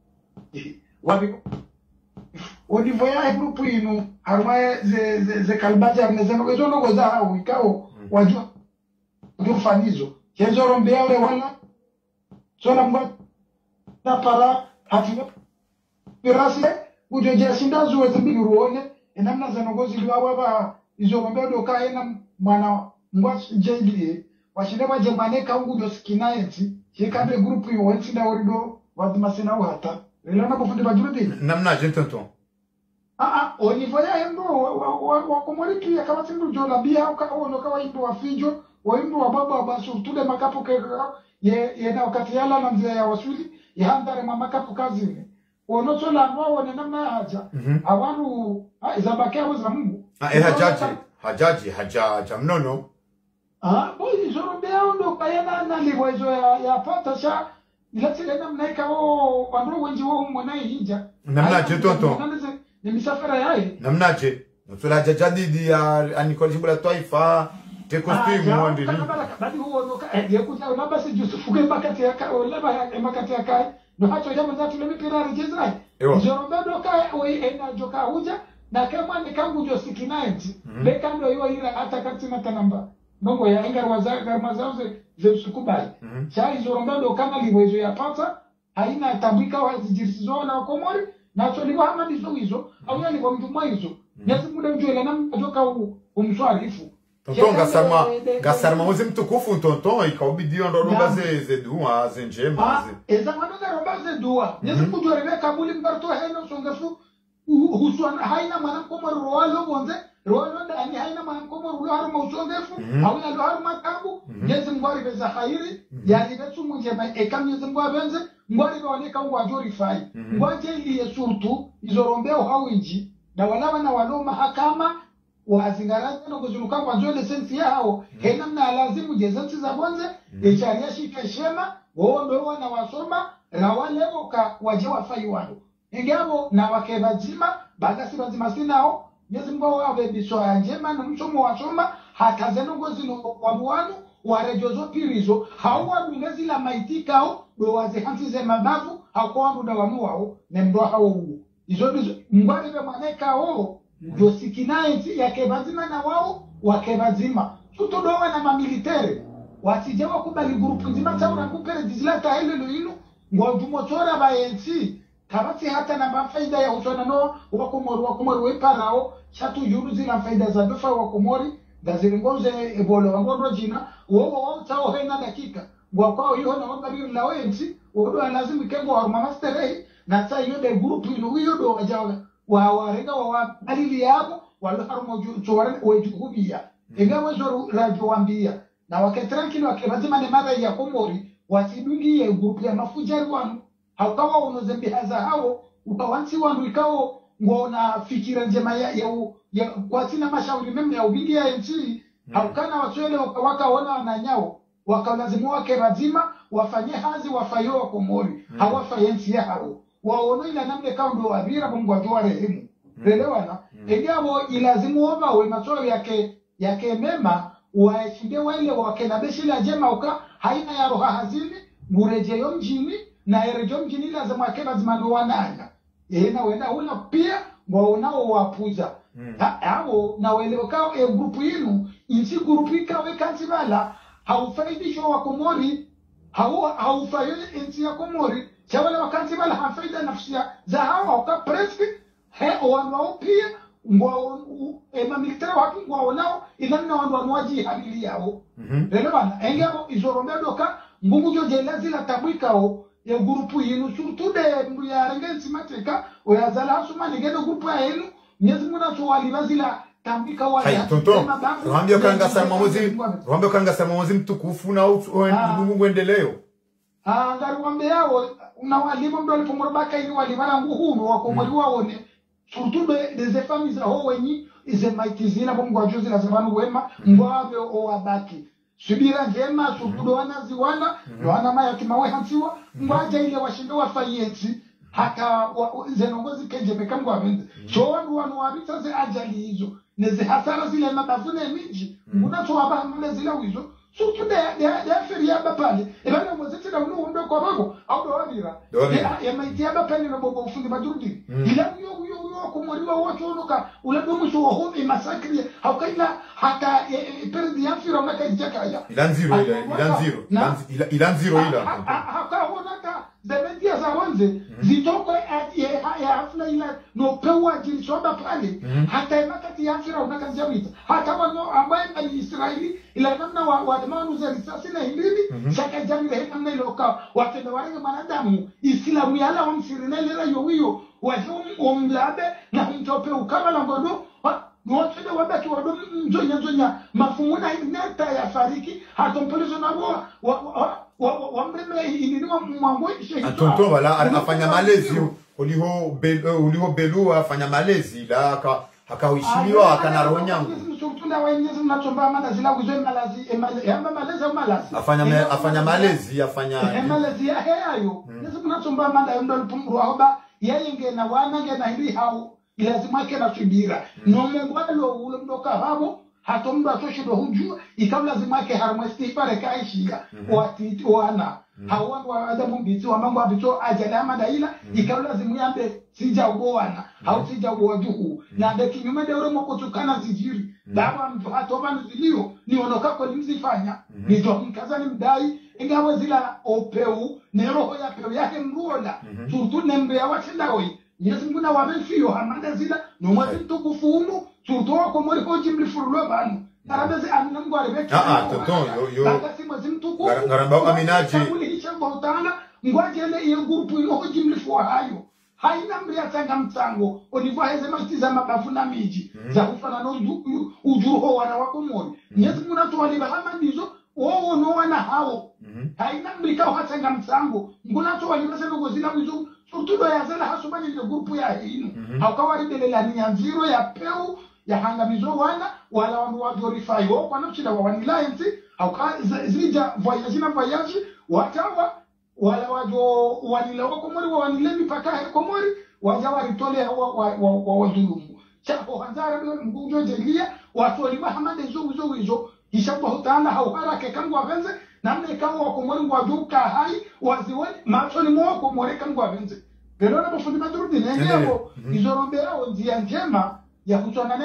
wabi odivo ya grupu inu harwaye ze kalbaja nezeno ezo no goza hawo ikao wajua ndio fanizo chezoro mbeale wala sona mwa na para hafiya pirasi ujoje sinda zuwe zibili ruone enamna zanogozi liwa ba izo ngombe do kaena mwana ngwa JDA washinde baje maneka ungu do skinaenti chekande group yo wanti na orido wazimasena hata relana bofundi bajude namna jentonton au niveau ya endo wa komori tu ya kama sindu jola bia au ono kawa indo wa fijo wa indo wa baba ba surtout de makapo ke ye na wakati yala na mzee ya wasuli ya handare makapo kazini ono sola wao na namna haja abantu izabakea za Mungu hajaji mnono boy zorobea ndo kayana na liwezo ya pata sha ilatile namna ikao wandro wenji wao mwana hija namna jetonto ni misafara yae namnaje ntola jadidi ya anikoli jibula taifa te costume mwandi ni badi huo no yekuta unaba si Yusufu makati ya ka olaba makati ya kai no hacho jamaa za tule mipira rejezai zorobea ndo kai we ena joka huja na kama ni kangu jo 69 beka ndo hiyo ila hata kati na tanamba nongo ya inga wazaga mazauze zimsukubali chai zorombando kama liwezo ya pata haina tabika wa zijirisizo na komori na tuliwa hama hizo au yani kwa mtu mwizo nyasi muda mjue na mjoka umswarifu tonton gasarma mozi mtukufu tonton ikaobidio ndo roba ze dua ze njema eza manoga roba ze dua nyasi kujua rebeka buli mbarto heno songafu husuan haina mwanamkomori roalo bonze roalo ndani haina mwanamkomori ulo haru mausongefu au ya lo haru makabu nyezi mgwari beza khairi yani betu munjema ekam nyezi mgwari benze mgwari bewaneka ngwajori fai ngwaje ili yesurtu izorombeo hawinji na walawa walo mahakama wazingaraza no kuzuluka kwa nzole sensi yao hena mna lazimu jezanti za bonze echaria shika shema wao ndio wana wasoma rawale oka waje wafai wao ingabo na wakebazima bagasi bazima sinao Mwenyezi Mungu wawe biswa njema na mchomo wa choma hata zenongozi no wabuanu warejozo pirizo hawa milezi la maitikao do waze hanti ze mabavu hakuwa muda wa muao na ndo hao izo ngwari be maneka o do sikinaiti yakebazima na wao wakebazima tutodoa na mamilitere wasijewa kubali grupu nzima taura kupere dizilata ile loino ngojumotora bayensi kabati hata na faida ya utona no wakomori weparao chatu yuru zila faida za dofa wakomori gaziringoze ebolo wangondo jina wao tao hena dakika kwao hiyo na wabari la wensi wao lazima kengo wa masterei na saa hiyo de group hiyo do wajawa warenga wa alili yabo wala harumo chowara wejubia ingawa zo rajoambia na waketranki wakebazima ne mara ya komori wasidungie group ya mafujari wanu haukawa unozembe haza hao ukawansi wandu ikao ngona fikira njema ya kwa sina mashauri mema ya ubingi ya nchi haukana waswele wakaona wananyao wakalazimu wake razima wafanye hazi wafayo komori hawafaye nchi ya hao waona ila namne kao ndo wabira Mungu wajua rehemu relewana egabo ilazimu wama we maswali yake mema waeshinde wale wakena beshila jema uka haina ya roha hazini murejeyo mjini na erejo mjini lazima akena zimando wananya na wenda una pia waonao wapuza hao na wale wakao grupu yenu inchi grupu ikawe kanzibala haufaidisho wa Komori haufaidi inchi ya Komori chawale wakanzibala hafaida nafsia za hawa wakapreski wanao pia ngwa military watu ngwa nao inana wanwaji habili yao relevant engabo izorombedo ka ngungu jo jelazi la tabwikao ya grupu yinu surtout de mbu ya rengensi mateka o ya zala asuma ngedo grupu ya yinu nyezi muna so walibazila tambika wala hai tonton rwambio kanga samozi mtukufu na ngungu endeleo ngari yao una walimu ndo alipomorobaka ini walibara nguhunu wakomori waone surtout des familles aho wenyi ize maitizina bo ngwajozi la zabanu wema ngwabe o abaki subira njema surtout wanazi wana maya kimawe hansiwa ngwaje ile washindo wafayeti hata zenongozi kenje bekangwa vende so wanu wabita ze ajali hizo neze hasara zile mabafune minji unato abamule zile wizo surtout de feria bapale ebana mwezete na undo kwa bago au do wabira ya maitia bapale no bobo ufundi madurudi ila yo kumoriwa wote onoka uladomu so ho masakri haukaina hata perdi afira makaijaka ya ilan zero hakaona ta zementia za wanze zitoko ya hafla ila no pewa jilisoba pale hata makati ya afira unakanzia wita hata wano ambaye ni Israeli ila namna wadamanu za risasi na hindini shaka jamii heka mna iloka watenda warenge manadamu Islamu yala wamsirinele la yowiyo wajumlabe na mtope ukabala ngodo Mwotede wabaki wadomu nzonya mafumuna ineta ya fariki hatompolizo na wamreme inini wa mwambo tonton wala afanya malezi uliho belu afanya malezi la hakaishiliwa akanaronya msukutunda wenyezi mnachomba malazi la wizo malazi malezi afanya malezi malezi ya heayo nezi mnachomba malazi ndo lipumru ahoba yenge na wana ngena hili hao lazima kena subira no mwalo ule mdoka habo hato mdo atoshido hujua ikawa lazima ke harmasti pale kaishia wati wana hawandu wa adamu biti wa mambo abito ajalama daila ikawa lazima yambe sija uboana au sija ubojuhu na de kinyume de ule mkotukana zijiri baba mtu hato bana zilio ni onoka kwa nimzifanya ni jo mkazani mdai ingawa zila opeu ne roho ya peu yake mruola surtout nembe ya wachendawoi Yesu muna wabefio hamanda zila no mwezi mtukufumu tutoa kwa mwezi kwa jimli furulo banu narabeze amina ngware beki tonton yo bakasi mwezi mtukufu garamba aminaji uli hisha ngotana ngwajele iyo grupu iyo jimli fuwa hayo haina mbri atanga mtango oniva heze matiza mabafu na miji za kufana no ujuho wana wakomori Yesu muna tuwali bahama ndizo owo no wana hao haina mbri kao hatanga mtango nguna tuwali basa no gozila wizo Tudo ya zela hasubani ile grupu ya hinu haukawa ridelela ni nziro ya peu ya hangamizo wala wandu wa glorify kwa nafsi wa wanilaienti hauka zija voyage watawa wala wajo wanila wa Komori wa wanilemi paka Komori wajawa ritole wa wazulumu chapo hanzara mgujo jelia watu wa Muhammad hizo hishapo hutana hauharake kangu wavenze namne ikawa wa Komori wajuka hai waziwani machoni mwa Komori kangu wavenze pero na bofundi madurudi nengebo izorombera onzia njema ya kuchona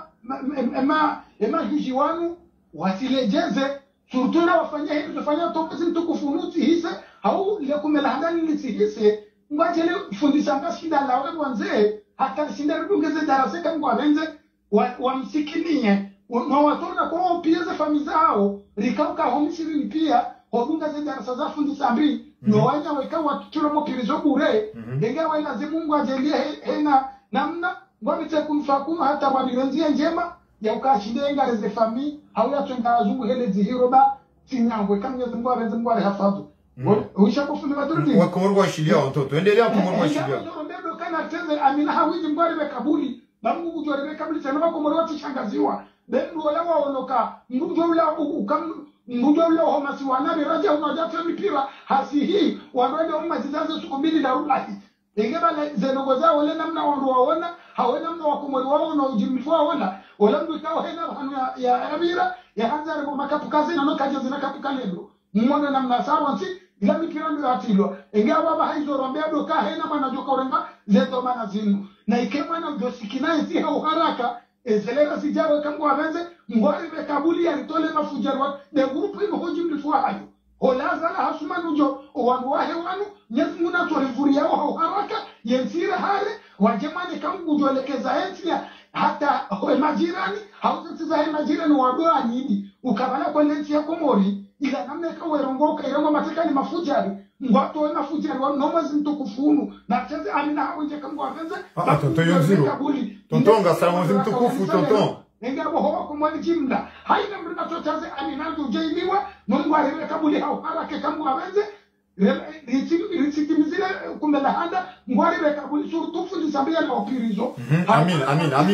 ema juji wanu wasilejeze surtuna wafanya hivi tufanya toka mtukufunuti hise au ile kumelangani nitihise ngwajele fundisha ngashida la wale wanze hata shinda rudungeze darasa kangu wavenze wamsikinie na watona kwa pieza familia zao rikauka homishiri pia hodunga ze darasa za fundisha mbi no wanya weka watuchura mopirizo bure ngega wala Mungu ajelie hena namna ngwabite kumfakumu hata wabirenzie njema ya ukashindenga reze family au ya twenda wazungu hele zihiroba tinyangwe kamye Mungu abenze Mungu alihafadhu ushakufundi madurudi wakomorwa washilia mtoto endelea komorwa washilia ndio kana teze amina hawiji Mungu alibekabuli Mungu kujua alibekabuli sana wakomorwa watishangaziwa bendo wala waonoka Mungu wala Mungu ule wa masiwana beraja unajafa mipira hasi hii wanaweza umazizaze siku mbili na ulahi ingeba zenogoza wala namna waona hawe namna wakumori wao na ujimfu waona wala mdu ikawa hena hanu ya Amira ya hanzara kwa makapukazi na nokaje zinakapuka lendo mwana namna sawa si ila mikirando atilo ingeba baba haizo rombea doka hena mana joka urenga leto mana zinu na ikema na dosikina isi hau haraka ezelela sijaro kangu abenze ngwari be kabuli ya ritole mafujarwa de grupu imo hojimfu hayo Olaza la hasuma nujo wanu wahe wanu nyezi muna torifuri yao hau haraka yensira hale wajemani kangu jolekeza entia hata hoe majirani hauza he majirani wadoa nyidi ukabala kwa lenti ya Komori ila namne kawe rongoka irongo matekani mafujari ngwato we mafujari wanu nomazi mtukufunu na cheze amina hao nje kangu wapenze tonto yonziro tontonga salamu mtukufu tonton Ngabo hoa kumwani jimda haina mrina totaze aminandu jailiwa mungu aliwe kabuli hau harake kangu wapenze richitimizile kumela handa ngwari be kabuli surtufu disambia na opirizo amina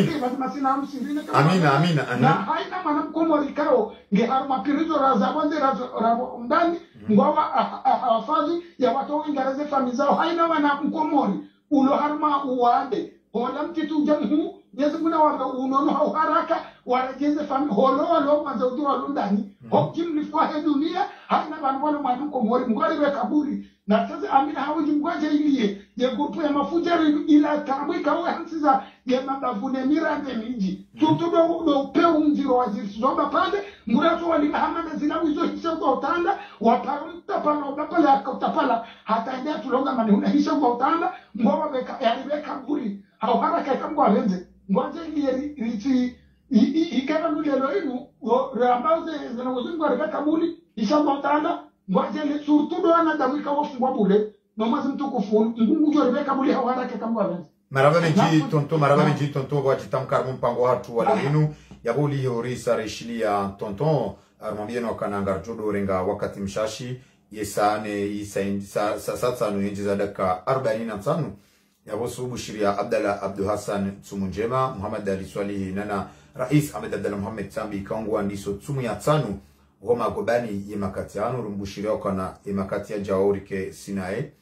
na haina mana mkomori kao nge harma pirizo razabonde rabo ndani ngwa afadhi ya watu wengareze famizao haina mana mkomori ulo harma uwande hola mtitu jamhu nyezi muna wanga unono hau haraka warejeze fami holo mazaudu wa lundani hokim nifuahe dunia haina banwale mwana mkomori mgwari we kabuli na taze amina hawaji mgwaje iliye ye grupu ya mafujari ila kamwika uwe hansiza ye mabavune mirande minji tutudo do peu mziro waziri zomba pande mguratu walina hamana zinawu izo hisha kwa utanda waparu utapala hata idea tulonga mani huna hisha kwa utanda mgwa weka yariwe kabuli hau haraka ikamgwa wenze mgwaje iliye richi ikana nulelo inu reambauze zinawuzungu wariwe kabuli hisha kwa utanda Ngwajele surtudo ana damika wafungwa bule nomazi mtukufu ngungu jori kabuli hawarake kamwa benzi maraba benji tonto kwa chitamkar mpango hatu wala inu yabuli horisa reshilia tonton armambie no kanangar jodo renga wakati mshashi yesane isa sasa no yenji za daka 45 yabosu bushiria Abdallah Abdul Hassan Tsumunjema Muhammad Ali Swalihi nana Rais Ahmed Abdallah Muhammad Sambi kangwa ndiso tsumu ya tsanu Goma gobani yemakati anu rumbushiriwa kana yemakati ya jaurike sinae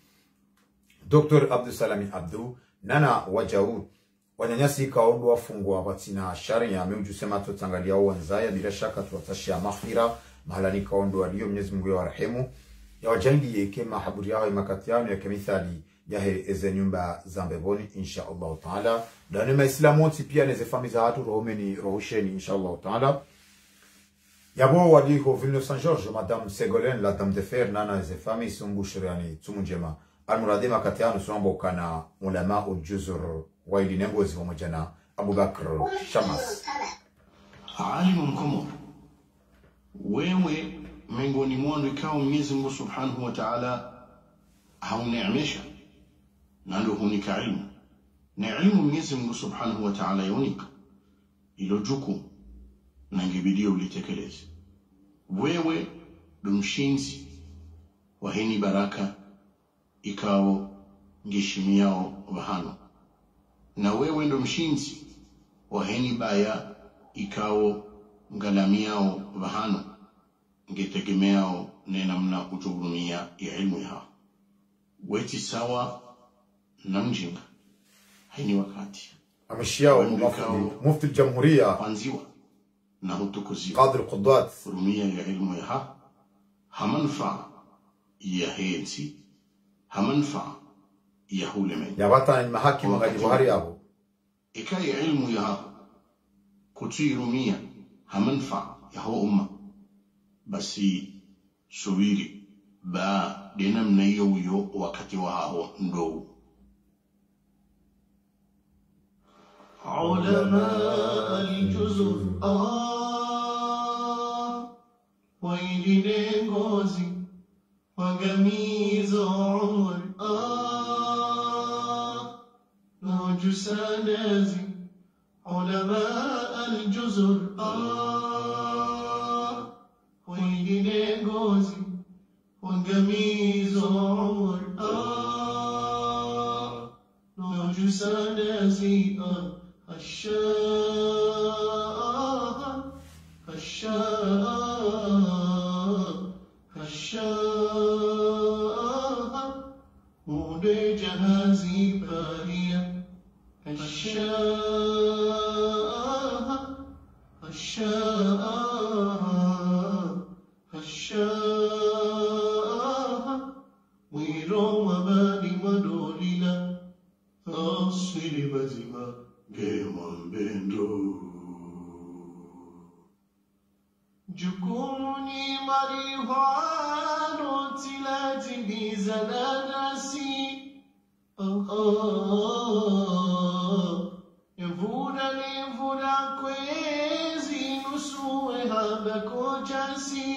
Dr. Abdul Salami Abdu nana wajau wanyanyasi kaondo wafungwa watina sharia ameujusema tutangalia wanzaya bila shaka tuwatashia maghfira mahalani kaondo walio Mwenyezi Mungu ya rehemu ya wajangi yeke mahaburi yao yemakati anu ya kemithali yahe eze nyumba zambeboni insha Allah taala dani maislamu pia neze famiza hatu rohomeni rohusheni insha Allah taala Yabo wali ko Villeneuve Saint-Georges Madame Ségolène la dame de fer nana ze famille sungushirani Tsumunjema almuradima katiano sombo kana ulama ujuzur waili nengozi pamoja na Abubakar Shamas alimu mkomo wewe miongoni mwao ikawa Mwenyezi Mungu Subhanahu wa Ta'ala hauneemesha na ndio hunika ilmu na ilmu Mwenyezi Mungu Subhanahu wa Ta'ala yonika ilo juku na ingebidia ulitekeleze wewe dumshinzi wa hini baraka ikao ngeshimiao bahano na wewe ndo mshinzi wa hini baya ikao ngalamiao bahano ngetegemeao nenamna utugurumia ya ilmu ya weti sawa na mjinga haini wakati ameshiao mufti jamhuria kwanziwa na hutukuziwa Qadhi al-Qudat furumia ya ilmu ya hamanfa ya hensi hamanfa ya huleme ya wata mahakimu ngadi buhari yabo ikaya ilmu ya kutirumia hamanfa ya ho umma basi subiri ba dinamna hiyo wakati wa hao ndo علماء الجزر ويلي نغوزي وقميز عمر نوجو سنازي علماء الجزر ويلي نغوزي وقميز عمر نوجو سنازي Ude jahazi baria Mwiro mabani madolila Asili bazima Gema mbendo Jukumu ni marihuano Tilati bizanadasi Mvura ni mvura kwezi Nusue haba kojasi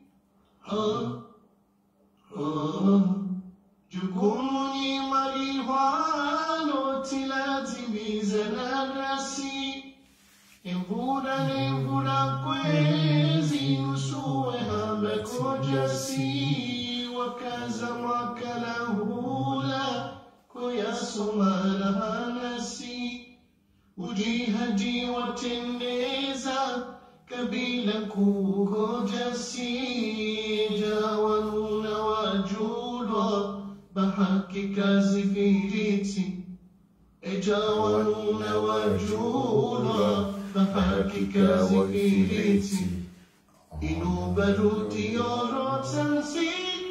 Jukumu ni marihuano Tilati bizanadasi Mvura ni mvura kwezi Nusue haba kojasi Wakaza makala hula Kuyasumala hanasi Ujihaji watendeza Kabila kukojasi Jawanuna wajulwa Bahaki kazi firiti Jawanuna wajulwa Bahaki kazi firiti Inu baruti yorotansi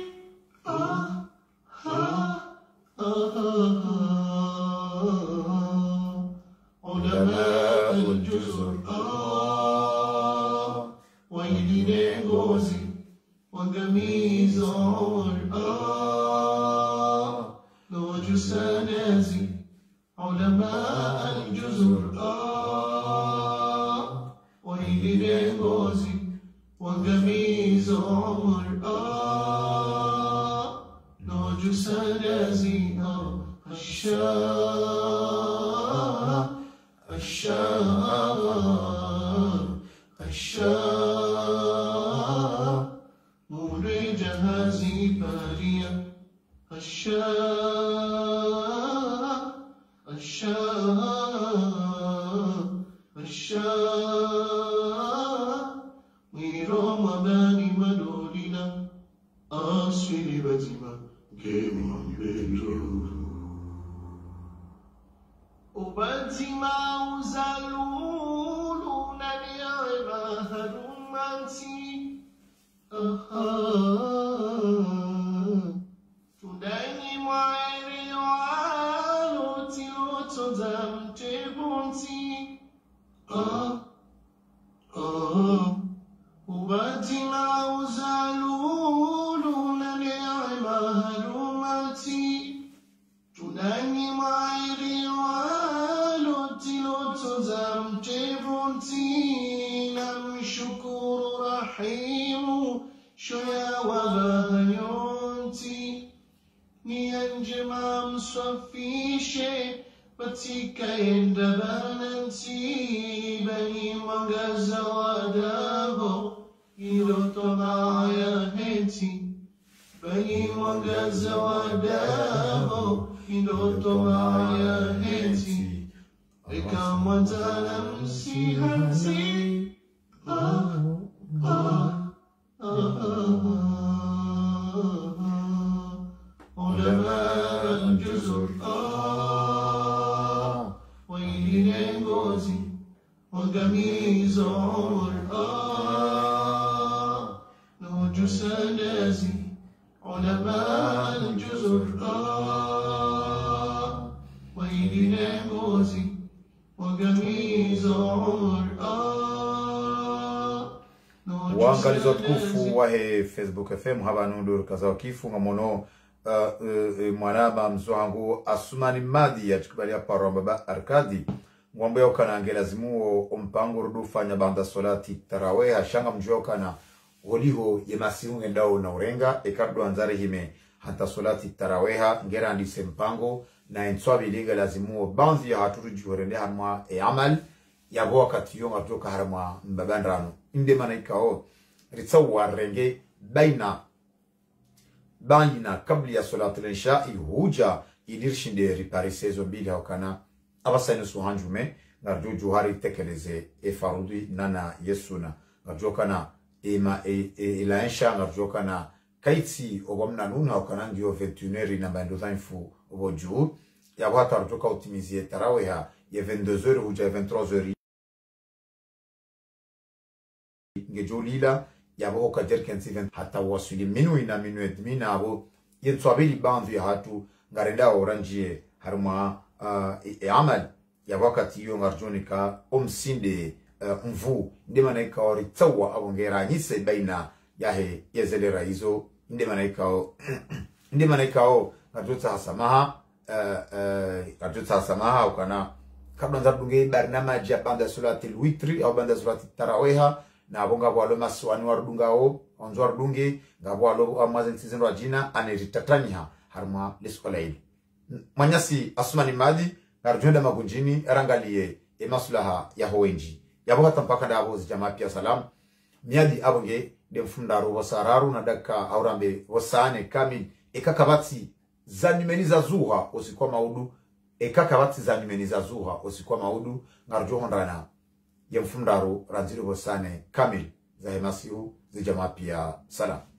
علماء الجزر ويدين غوزي وقميز عمر نوج سنازي علماء الجزر ويدين غوزي وقميز عمر نوج سنازي مولي جهازي بارية ميرو مباني مدولنا أسفل بزيما كيما بيرو وبزيما وزالولو نبيعما هرمانتي Tudani mwaere walo tiloto zamte bunti Ubati mauzalulu na neema harumati Tudani mwaere walo tiloto zamte bunti Namshukuru rahimu Shoya wabahayonti Nianjema mswafishe Patika yenda bananti Bani mangaza wadaho Iloto maaya henti Bani mangaza wadaho Iloto maaya henti Eka mwantana msihanti علماء الجزر ويلين غوزي وقميز عمر نوج سنازي علماء الجزر ويلين غوزي وقميز عمر waangalizi watukufu wahe Facebook FM haba nundur kaza kifu ngamono mwanaba mzohangu Asumani Madi ya tukubalia paro baba Arkadi mwambo ya ukana angelazimuo umpango rudufanya banda solati taraweh hashanga mjoka na goliho yemasimu ngendao na urenga ekardo anzare hime hanta solati taraweha ngera andise mpango na enswabi liga lazimuo banzi ya haturu juhorende hamwa amal ya goa katiyo ngatoka harma mbabandrano inde manaikao ritsawa renge baina kabli ya salatu al-isha huja idirshinde riparisezo mbili haukana abasayno suhanjume ngarjo juhari tekeleze farudi nana yesuna ngarjo kana ila insha ngarjo kana kaiti obamna nuna ukanangi yo 21h na bando zainfu oboju ya watu artoka utimizie tarawih ya 22h huja 23h ngejolila ya bo kajer kensiven hata wasuli minu ina minu edmina abo yetswabili bandu ya hatu ngarenda oranjie harma amal ya wakati yo ngarjonika omsinde mvu ndema naika ori tsawa abongera nyise baina yahe yezelera hizo ndema naika ngatutsa samaha ukana kabla nzadunge barnamaji ya banda surati alwitri au banda surati taraweha na abonga bwalo maswani warudungao onzo warudunge ngabwalo amazen season rajina aneritatanya harma lesolaili manyasi asmani madi narjunda magunjini rangalie maslaha ya howenji yaboka tampaka ndabo jamaa pia salam miadi abonge de mfundaro wasararu na daka aurambe wasane kamil ekakabati zanimeniza zuha osikwa maudu ekakabati zanimeniza zuha osikwa maudu ngarjo hondana ya mfundaro ranziro wasane kamil za hemasiu jamaa pia salam.